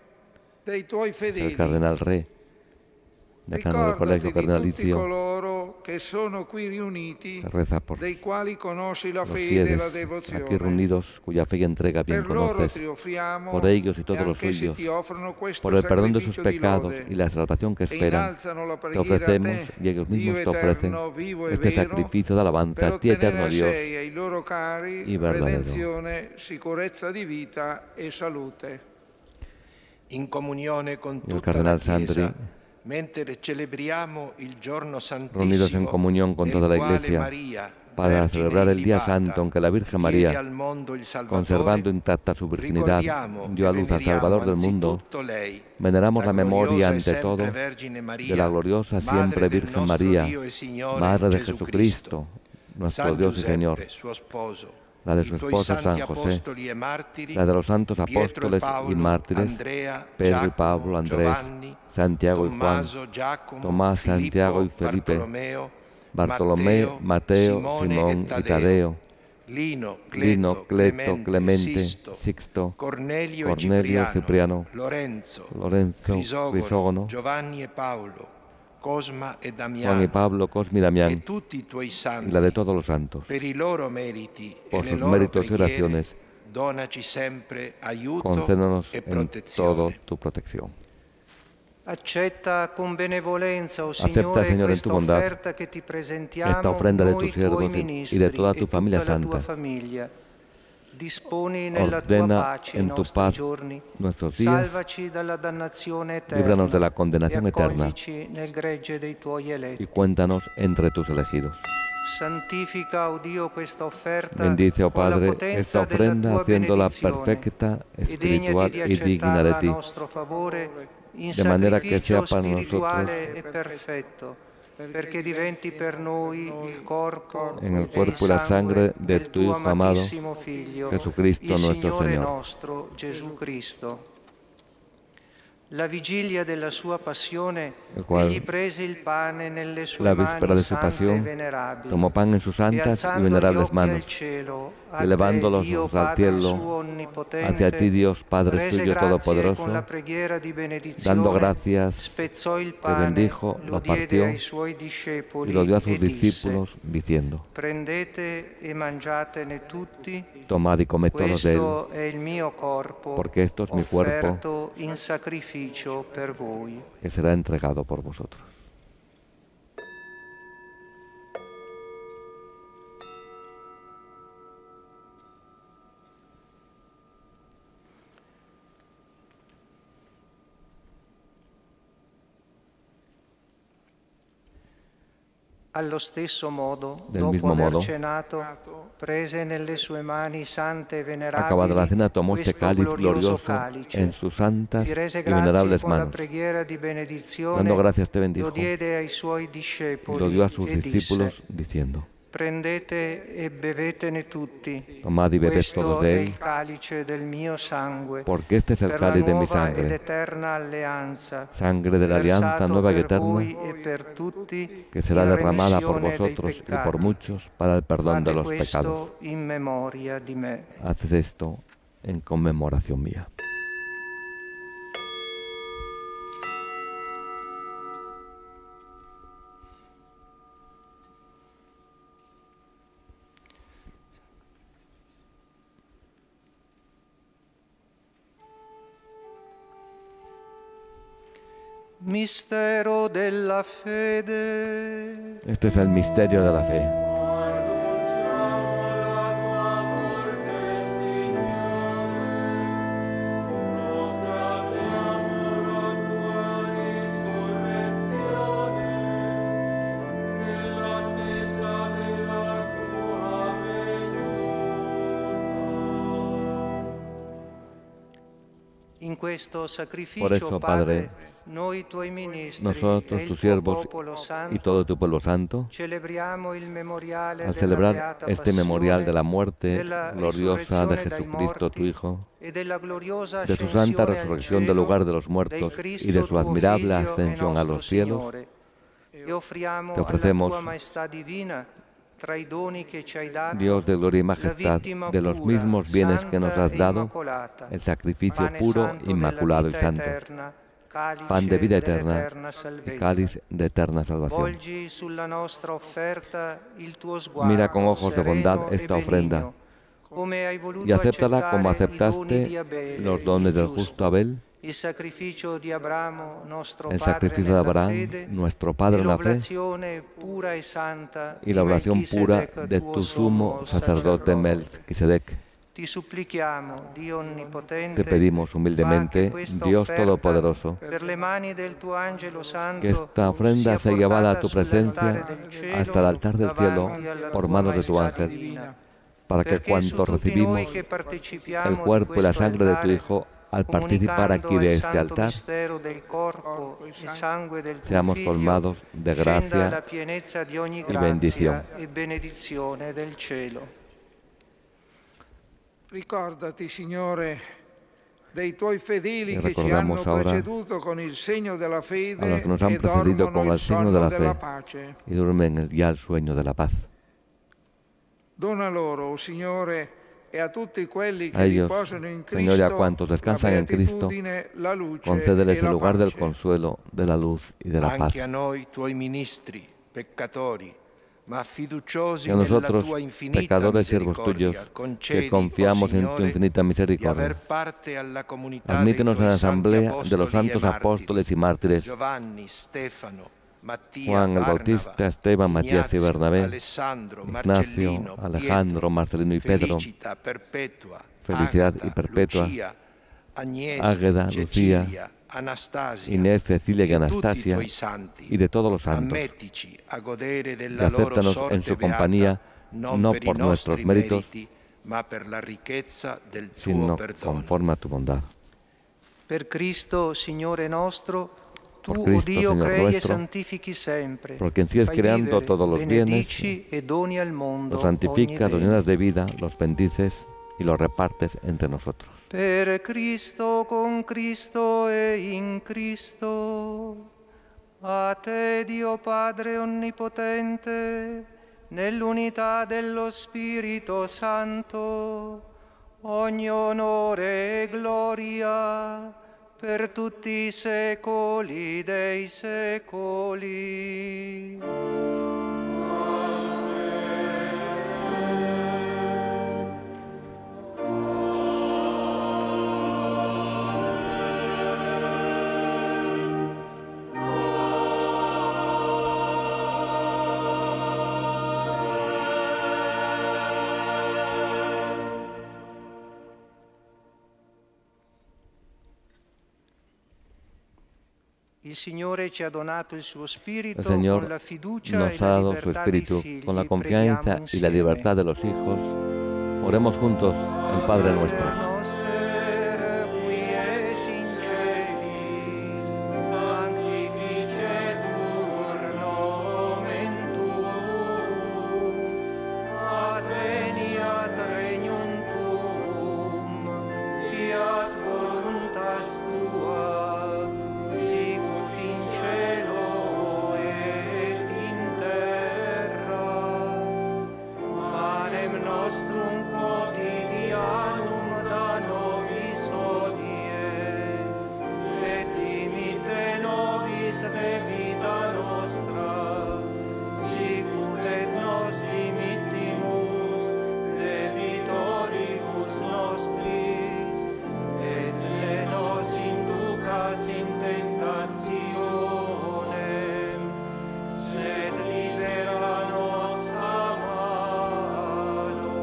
dei tuoi El fedeli. cardenal Rey, decano del Ricordati Colegio di tutti Cardenalizio, coloro che sono qui riuniti, que reza por dei quali conosci la los fede e la fieles devozione. aquí reunidos, cuya fe y entrega bien Per loro conoces, ti offriamo por ellos y todos e los anch'essi suyos, ti offrono questo por el perdón de sus sacrificio di pecados lode, y la salvación que e esperan, innalzano la te preghiera a ofrecemos te, y ellos mismos Dio te ofrecen eterno, vivo e este vero, sacrificio de alabanza per a ti, ottenere eterno a Dios, sé e ai loro cari y verdadero. redenzione, sicurezza di vita e salute. in comunione con y el tutta la cardenal Sandri, Chiesa, mentre celebriamo il giorno reunidos en santissimo comunión con nel toda la quale Iglesia, Maria, para Vergine celebrar el día illibata, santo en que la Virgen diede María, al mondo il Salvatore, conservando intacta su virginidad, ricordiamo dio a e luz al veneriamo Salvador del mundo. anzitutto lei, Veneramos la memoria gloriosa e ante sempre todo Vergine Maria, de la gloriosa siempre Madre del Virgen nostro María, Dio e Signore Madre de Gesù Jesucristo, nuestro San Dios y Señor, Giuseppe, suo sposo, la de su i tuoi esposo San santi José, apostoli e martiri, la de los santos Pietro e apóstoles Paolo, y mártires, Andrea, Pedro y Giacomo, Pablo, Andrés, Giovanni, Santiago y Juan, Tommaso, Giacomo, Tomás, Filippo, Santiago y Felipe, Bartolomeo, Mateo, Simone Simón e y Tadeo, Lino, Lino, Cleto, Clemente, Sixto, Sixto, Cornelio e Cornelio, Cipriano, Lorenzo, Lorenzo, Crisogono, Crisógono, Giovanni e Paolo, Cosma e Juan y Damiano, Pablo, Cosme y Damián, e tutti i tuoi y santi, la de todos los santos. per i loro meriti Por e le sus loro méritos y preghiere, oraciones, donaci sempre aiuto concédenos e en protezione. todo tu protección. Accetta con benevolenza, oh Acepta, Signore, Señor, en questa tu bondad, offerta che ti presentiamo, esta ofrenda de noi tus siervos tuoi y ministri de toda tu e familia tutta la tua santa. famiglia. Disponi nella tua Ordena pace i en tu nostri paz giorni, nuestros días, salvaci dalla dannazione eterna líbranos de la condenación e eterna accoglici nel gregge dei tuoi eletti. y cuéntanos entre tus elegidos. Santifica, oh Dio, questa offerta Bendice, oh con la Padre, potenza esta della ofrenda tua haciéndola benedizione perfecta, e espiritual degnati di y digna de accettarla a ti, nostro favore in de manera que sea sacrificio para spirituale nosotros e perfetto, perché diventi per noi il corpo en el e il cuerpo y la sangre de del tu tuo Hijo amado, amatissimo Figlio, Jesucristo il nuestro Signore Señor. nostro Gesù Cristo. La vigilia della sua passione, El cual, egli prese il pane nelle sue la víspera mani de su sante e pasión, venerabili, tomó pan en sus e santas y alzando gli venerables occhi manos, al cielo, y elevando los Dio ojos al Padre cielo, suo onnipotente, hacia ti, Dios Padre rese suyo grazie todopoderoso, con la preghiera di benedizione, dando gracias, spezzò il te pane, bendijo, lo lo diede partió ai suoi discepoli y lo dio a sus e disse: discípulos, diciendo: prendete e mangiatene tutti, tomad y comed todos de él, questo è il mio corpo, porque esto es mi cuerpo, offerto in sacrificio per voi. que será entregado por vosotros. Allo stesso modo, Del dopo mismo aver modo, cenato, prese nelle sue mani sante e venerabili acabada la cena, tomó este questo cáliz glorioso glorioso calice, en sus santas ti rese y grazie venerables con la manos. preghiera di benedizione, Dando gracias te lo bendijo diede ai suoi y discepoli lo dio a sus e disse: discípulos, diciendo: prendete e bevetene tutti, tomad y bebed questo todos è de él, il calice del mio sangue, porque este es el per la cáliz de mi nuova ed sangre, eterna alleanza, sangre de la alianza versato nueva y per eterna, voi e per tutti, que será in derramada por remissione dei vosotros y peccati. por muchos para el perdón de Fate los questo pecados. in memoria di me. Haced esto en conmemoración mía. Mistero della fede. Este es el misterio de la fe. In questo Por sacrificio, eso, Padre, noi tuoi ministri nosotros, e il tus tuo siervos popolo y santo, todo tu pueblo santo, celebriamo il memoriale al della celebrar beata este passione, memorial de la muerte della gloriosa de risurrezione dai Jesucristo, tu morti, Hijo, e della gloriosa de su ascensione santa al resurrección del cielo lugar de los muertos del y Cristo de su tuo admirable Figlio e ascensión a nostro los cielos, Signore. E offriamo te ofrecemos, alla tua maestà divina, tra i doni che ci hai dato, Dios de gloria y majestad, de los mismos bienes que nos has dado, el sacrificio puro, inmaculado y santo, pan de vida eterna y cáliz de eterna salvación. Mira con ojos de bondad esta ofrenda y acéptala como aceptaste los dones del justo Abel, el sacrificio de Abraham, nuestro Padre en la fe, y la oración pura de tu sumo sacerdote Melquisedec. Ti supplichiamo, Dio Onnipotente, Te pedimos humildemente, fa che questa Dios offerta, Todopoderoso, per le mani del tuo angelo santo, que esta ofrenda sia sea llevada a tu portata sull'altare presencia del cielo, hasta el altar del cielo davanti alla por tua manos de tu maestà ángel, divina, para que perché su cuantos tutti recibimos noi che partecipiamo el di cuerpo y la questo sangre de tu altare, Hijo, al participar aquí comunicando de il este santo altar, mistero del corpo e sangue del tuo seamos Figlio, colmados de scenda gracia la pienezza di ogni y grazia bendición. e benedizione del cielo. Ricordati, Signore, dei tuoi fedeli Y che ci hanno recordamos ahora preceduto con il segno della a los fede que nos han e precedido dormono con il el signo sonno de la della fe pace. y duermen ya el sueño de la paz. Dona loro, o Signore, e a tutti quelli che A ellos, riposano in Señor, y a Cristo, cuantos la descansan en Cristo, beatitudine, la luce concédeles e el la lugar del pace. consuelo, de la luz y de la paz. Anche a noi, tuoi ministri, peccatori, ma fiduciosi Y a nella nosotros, tua infinita pecadores siervos tuyos, misericordia, que concedi, confiamos oh en tu Signore, infinita di misericordia, aver parte alla comunità dei admítenos en tuoi la santi asamblea de los apostoli e santos martiri, apóstoles y mártires, Giovanni, Stefano, Mattia, Juan el Barnaba, Bautista, Esteban, Matías y Ignazio, Bernabé, Alessandro, Ignacio, Marcellino, Alejandro, Pietro, Marcelino y Pedro, Felicita, Perpetua, Felicidad Ágata, y Perpetua, Lucia, Agnese, Águeda, Lucía, Cecilia, Anastasia, Inés, Cecilia y e tutti i Anastasia, tuoi santi. y de todos los santos, Ammettici a godere y della loro acéptanos sorte en su beata, compañía, no per i por nuestros nostri méritos, meriti, ma per la ricchezza del tuo sino perdono. conforme a tu bondad. Per Cristo, Signore nostro, tu, Por o Cristo, Dio, Señor crei e nuestro, santifichi sempre. por quien sigues Fai creando vivere, todos los bienes, benedici e doni al mondo los santificas, los ogni llenas de vida, los bendices y los repartes entre nosotros. Per Cristo, con Cristo e in Cristo, a te Dio Padre Onnipotente, nell'unità dello Spirito Santo, ogni onore e gloria per tutti i secoli dei secoli. Il Signore ci ha donato il suo Spirito El Señor con la fiducia e nos ha la dado su libertà dei Espíritu figli. con la Preghiamo confianza y la insieme. libertad de los hijos. Oremos juntos al Padre nuestro. Pater noster, qui es in celis, sanctificetur nomen tuum, adveniat regnum tuum, fiat voluntas tua, sicut in cielo et in terra. Panem nostrum quotidianum da nobis hodie, et dimitte nobis debita nostra, sicut et nos dimittimus debitoribus nostris, et ne nos inducas in tentationem, sed libera nos a malo.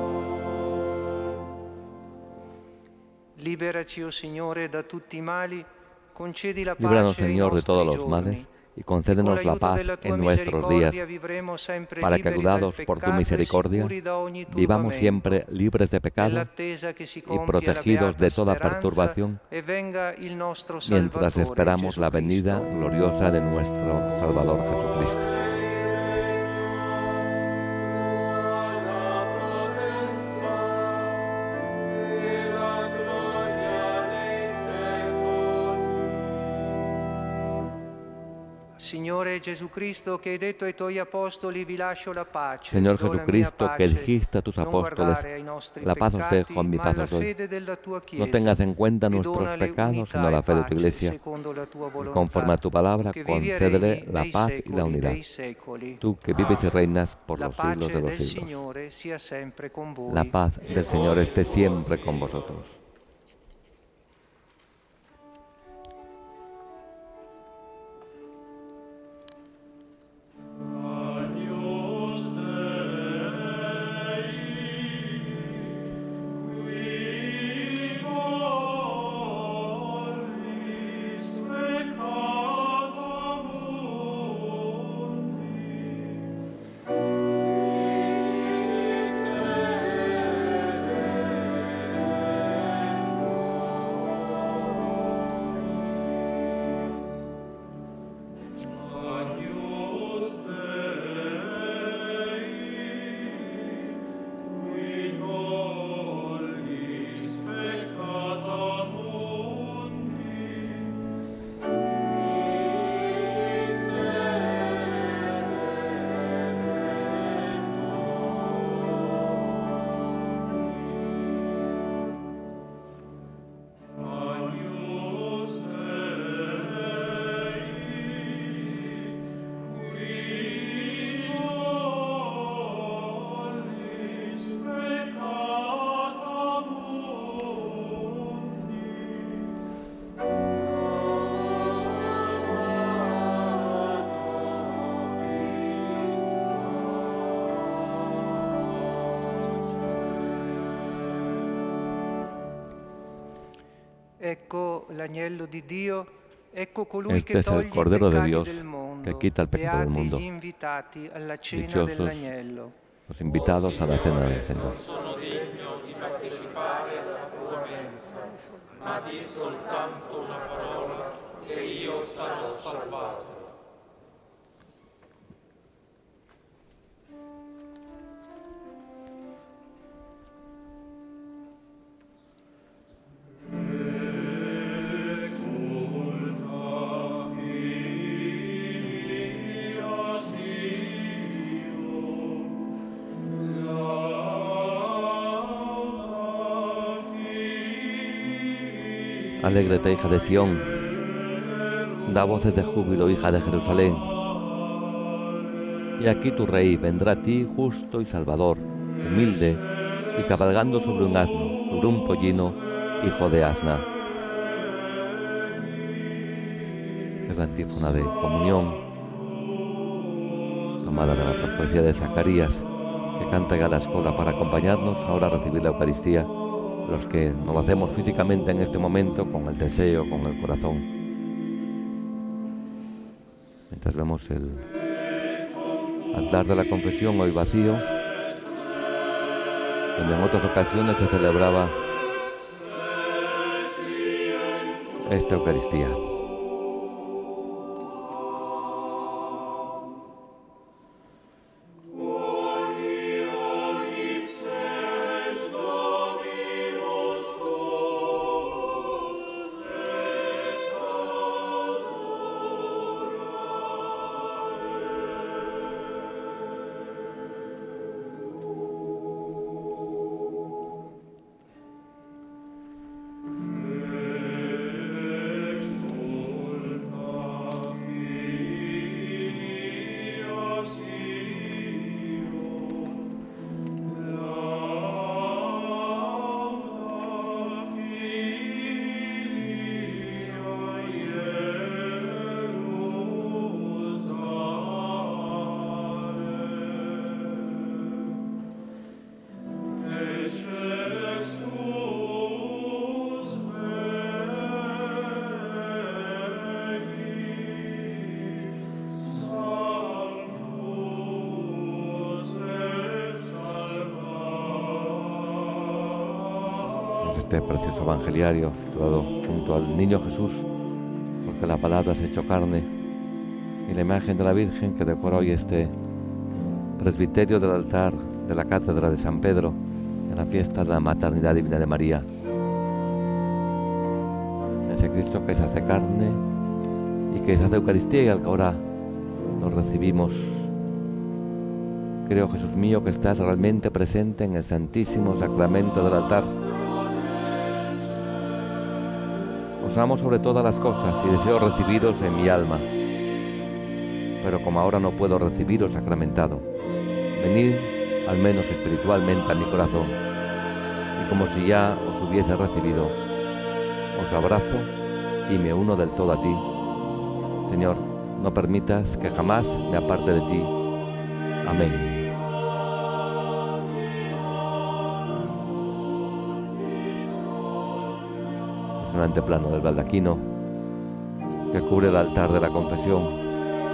Liberaci, o Signore, da tutti i mali, concedi la Líbranos, pace ai Señor, de nostri todos los giorni. males y Con concédenos la l'aiuto paz della tua en nuestros días, misericordia vivremo sempre para que, liberi dal ayudados por tu peccato e misericordia, sicuri da ogni vivamos turbamento, siempre libres de pecado nell'attesa che si y compia la protegidos beata de toda speranza perturbación, e venga il nostro mientras Salvatore esperamos Gesù la venida Cristo. gloriosa de nuestro Salvador Jesucristo. Signore Gesù Cristo, che hai detto ai tuoi apostoli, vi lascio la pace. Señor vi do la mia Jesucristo, que pace. dijiste a tus Non apóstoles, guardare ai nostri la paz os peccati, dejo, mi ma paz alla os doy. fede della tua Chiesa. No tengas en cuenta E nuestros donale pecados, unità sino la e fe de tu pace, Iglesia. secondo la tua Y volontà, conforme a tu palabra, che vivi e concédele regni la nei paz y la secoli unidad. dei secoli. Tú que vives y reinas por La los siglos pace de los del siglos. Signore sia sempre con voi. La paz del Señor esté siempre con vosotros. Agnus Dei, qui Ecco l'agnello di Dio, ecco colui Este che es el toglie i Cordero de peccati Dios del mondo. que quita el pecado del Beati mundo. gli invitati alla cena Dichosos dell'agnello. los invitados a la cena del Señor. Sono degno di partecipare alla tua mensa, ma di soltanto una parola e io sarò salvato. Alégrate, hija de Sión, da voces de júbilo, hija de Jerusalén. Y aquí tu rey vendrá a ti justo y salvador, humilde y cabalgando sobre un asno, sobre un pollino, hijo de asna. Es la antífona de comunión, tomada de la profecía de Zacarías, que canta Galascola para acompañarnos ahora a recibir la Eucaristía, los que no lo hacemos físicamente en este momento, con el deseo, con el corazón. Mientras vemos el altar de la confesión hoy vacío, donde en otras ocasiones se celebraba esta Eucaristía. Este precioso evangeliario situado junto al niño Jesús, porque la palabra se ha hecho carne, y la imagen de la Virgen que decora hoy este presbiterio del altar de la Cátedra de San Pedro en la fiesta de la Maternidad Divina de María. Ese Cristo que se hace carne y que se hace Eucaristía y al que ahora lo recibimos. Creo, Jesús mío, que estás realmente presente en el Santísimo Sacramento del altar. Os amo sobre todas las cosas y deseo recibiros en mi alma. Pero como ahora no puedo recibiros sacramentado, venid al menos espiritualmente a mi corazón. Y como si ya os hubiese recibido, os abrazo y me uno del todo a ti. Señor, no permitas que jamás me aparte de ti. Amén. Un anteplano del baldaquino que cubre el altar de la confesión.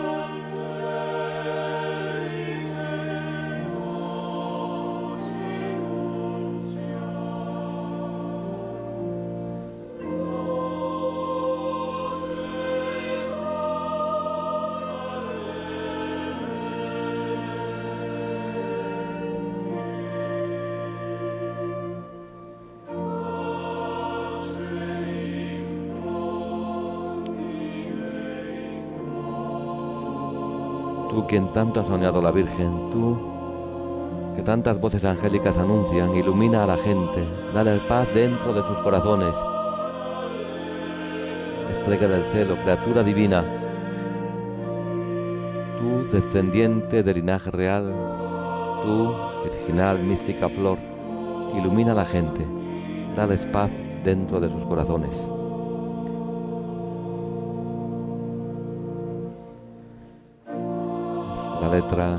Tú quien tanto has soñado a la Virgen, tú que tantas voces angélicas anuncian, ilumina a la gente, dale paz dentro de sus corazones. Estrella del cielo, criatura divina, tú descendiente del linaje real, tú, virginal, mística flor, ilumina a la gente, dales paz dentro de sus corazones. La letra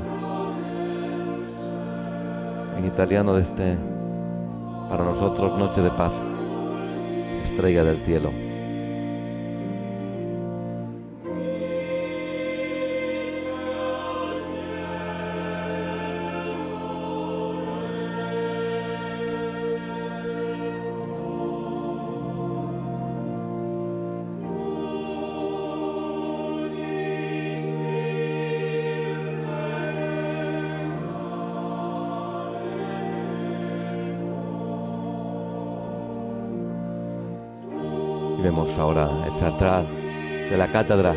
en italiano de este, para nosotros, Noche de Paz. estrella del cielo. Vemos ahora el altar de la cátedra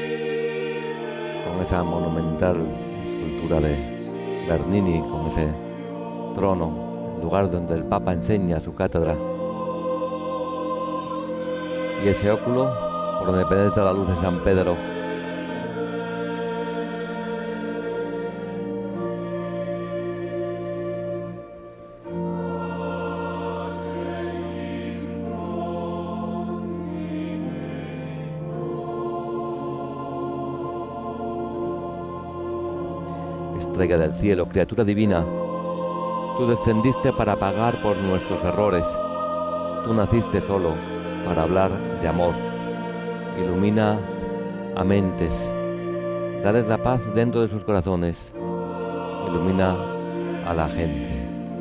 con esa monumental escultura de Bernini, con ese trono, el lugar donde el Papa enseña su cátedra, y ese óculo por donde penetra la luz de San Pedro. Estrella del cielo, criatura divina, tú descendiste para pagar por nuestros errores. Tú naciste solo para hablar de amor. Ilumina a mentes, dales la paz dentro de sus corazones. Ilumina a la gente.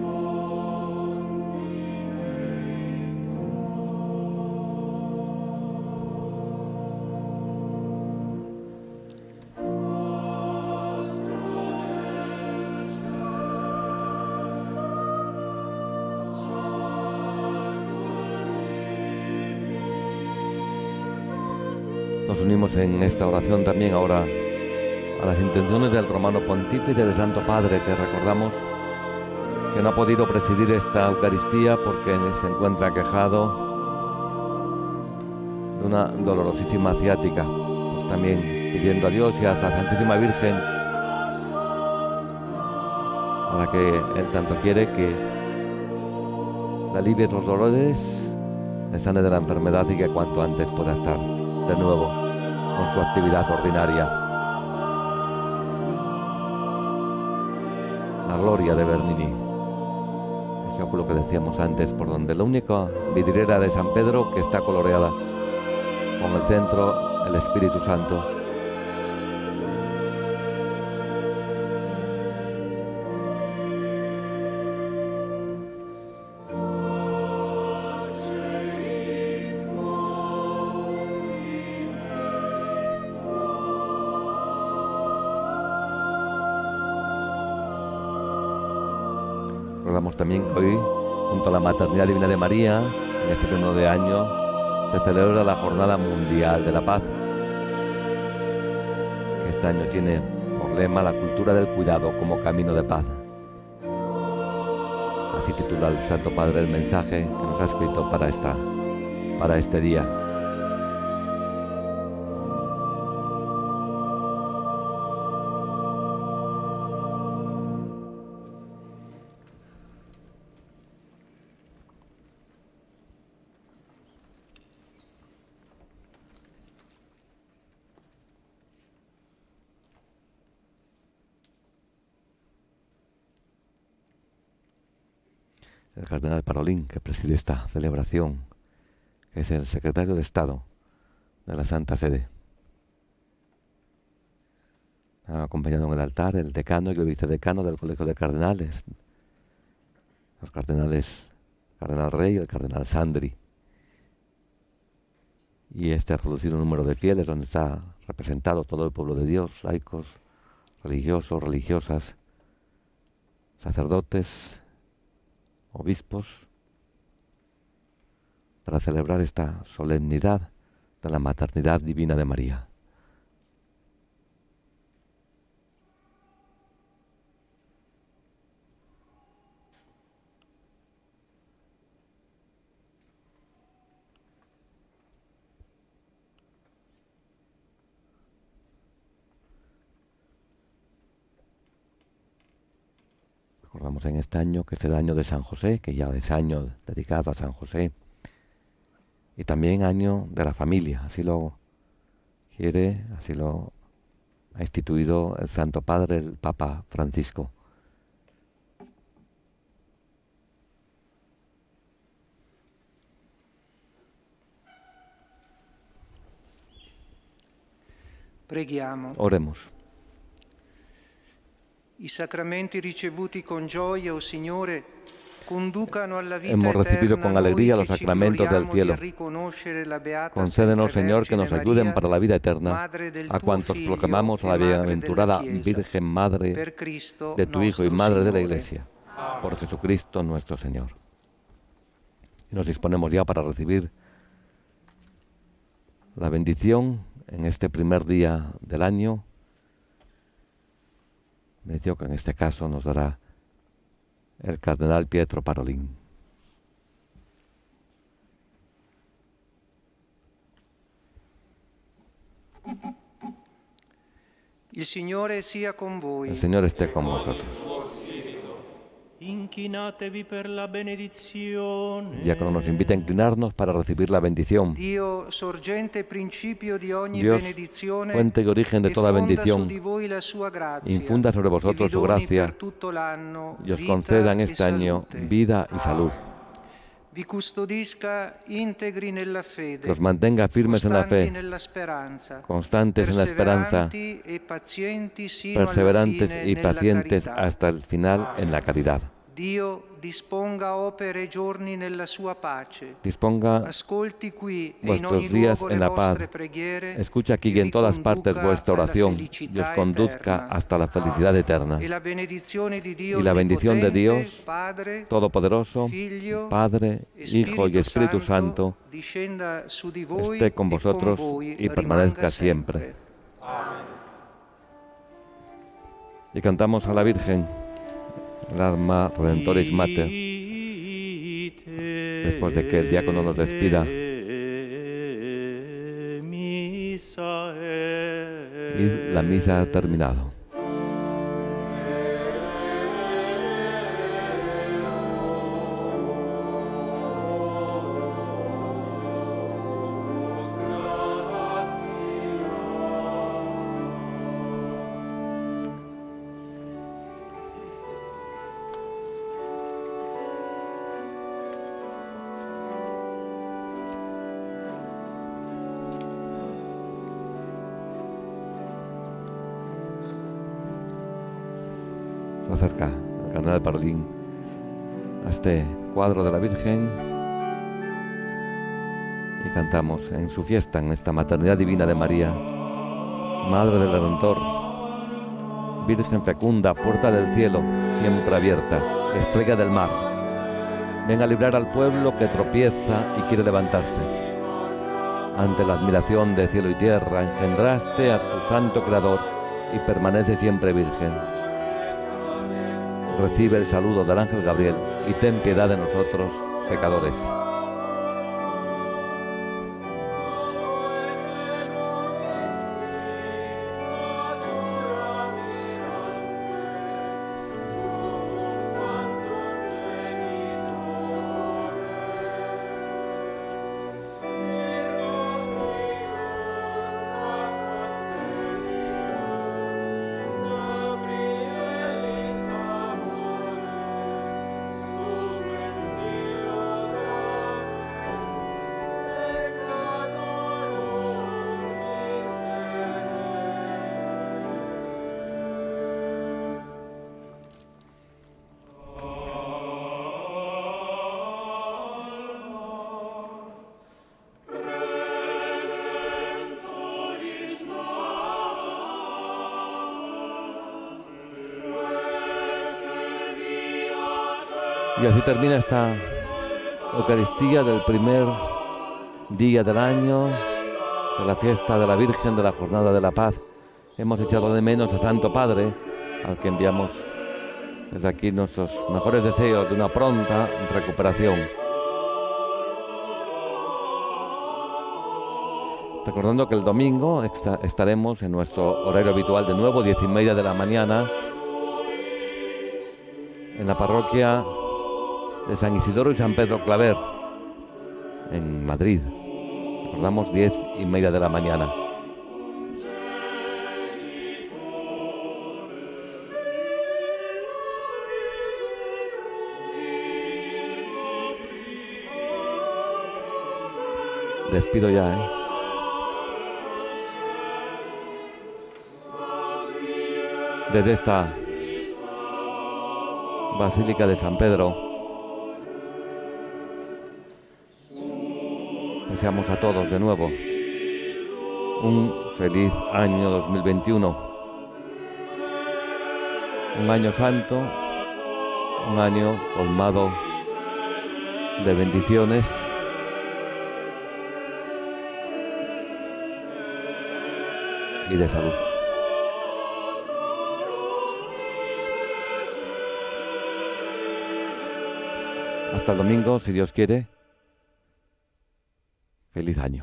Nos unimos en esta oración también ahora a las intenciones del Romano Pontífice, del Santo Padre, que recordamos que no ha podido presidir esta Eucaristía porque se encuentra aquejado de una dolorosísima ciática. Pues también pidiendo a Dios y a la Santísima Virgen, a la que Él tanto quiere, que le alivie los dolores, le sane de la enfermedad y que cuanto antes pueda estar de nuevo con su actividad ordinaria. La gloria de Bernini, ese óculo que decíamos antes, por donde la única vidriera de San Pedro que está coloreada con el centro, el Espíritu Santo. Recordamos también que hoy, junto a la Maternidad Divina de María, en este 1 de año, se celebra la Jornada Mundial de la Paz, que este año tiene por lema la cultura del cuidado como camino de paz. Así titula el Santo Padre el mensaje que nos ha escrito para este día. El cardenal Parolin, que preside esta celebración, que es el secretario de Estado de la Santa Sede. Han acompañado en el altar el decano y el vicedecano del Colegio de Cardenales, los cardenales, el cardenal Rey y el cardenal Sandri. Y este reducido número de fieles, donde está representado todo el pueblo de Dios, laicos, religiosos, religiosas, sacerdotes, obispos, para celebrar esta solemnidad de la maternidad divina de María. Recordamos en este año que es el año de San José, que ya es año dedicado a San José, y también año de la familia, así lo quiere, así lo ha instituido el Santo Padre, el Papa Francisco. Preghiamo. Oremos. I sacramenti ricevuti con gioia, oh Signore, conducano alla vita Hemos recibido eterna con alegría noi los che ci sacramentos del gloriamo cielo. di riconoscere la beata Concédenos, sempre Señor, que nos Vergine ayuden Maria, para la vida eterna Madre del a tuo cuantos Figlio proclamamos a la e Madre bienaventurada della Chiesa, Virgen Madre per Cristo de tu Hijo y nostro Madre de la Signore. Iglesia, por Jesucristo nuestro Señor. Y nos disponemos ya para recibir la bendición en este primer día del año. Bendición que en este caso nos dará el cardenal Pietro Parolin. Il Signore sia con voi. El Señor esté con vosotros. Inchinatevi per la benedizione. Diácono nos invita a inclinarnos para recibir la bendición. Dio, sorgente e principio di ogni Dios, benedizione, fuente y origen de toda e fonda bendición, su di voi la sua grazia, infunda sobre vosotros e vi su doni gracia per tutto l'anno y os vita conceda en e este año salute. vida y salud. Vi custodisca integri nella fede, Que os mantenga firmes en la costanti fe, nella speranza, constantes en la esperanza, perseveranti e pazienti sino alla perseverantes fine y nella pacientes carità. hasta el final en la caridad. Dio disponga opere e giorni nella sua pace. Disponga Ascolti qui e in vuestros ogni días luogo en le la paz. vostre preghiere. Escucha aquí e que vi en todas partes conduca vuestra alla oración y felicità os conduzca eterna. hasta la felicidad eterna. E la benedizione di Dio Y la bendición de Onnipotente, Dios Padre, Todopoderoso, Figlio, Padre, Hijo y Espíritu Santo, discenda su di voi esté con e vosotros voi y permanezca rimanga siempre. Y cantamos a la Virgen, el alma Redentoris Mater, después de que el diácono nos despida. Y la misa ha terminado. Se acerca el cardenal Parolin a este cuadro de la Virgen y cantamos en su fiesta, en esta maternidad divina de María, Madre del Redentor, Virgen fecunda, puerta del cielo, siempre abierta, estrella del mar. Ven a librar al pueblo que tropieza y quiere levantarse. Ante la admiración de cielo y tierra, engendraste a tu santo Creador y permanece siempre virgen. Recibe el saludo del ángel Gabriel y ten piedad de nosotros, pecadores. Y así termina esta Eucaristía del primer día del año, de la fiesta de la Virgen, de la Jornada de la Paz. Hemos echado de menos a Santo Padre, al que enviamos desde aquí nuestros mejores deseos de una pronta recuperación. Recordando que el domingo estaremos en nuestro horario habitual de nuevo, 10:30 de la mañana, en la parroquia de San Isidoro y San Pedro Claver, en Madrid. Recordamos, 10:30 de la mañana. Despido ya, desde esta Basílica de San Pedro, deseamos a todos de nuevo un feliz año 2021, un año santo, un año colmado de bendiciones y de salud. Hasta el domingo, si Dios quiere. Feliz año.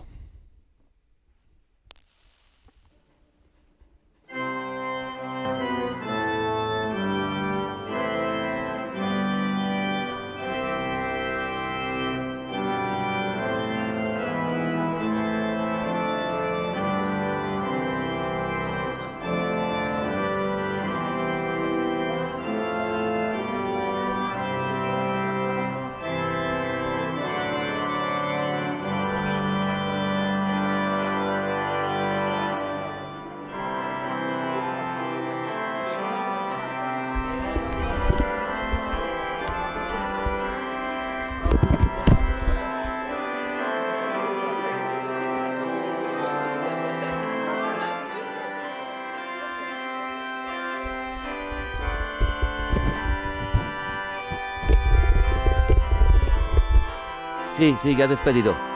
Sí, ya despedido.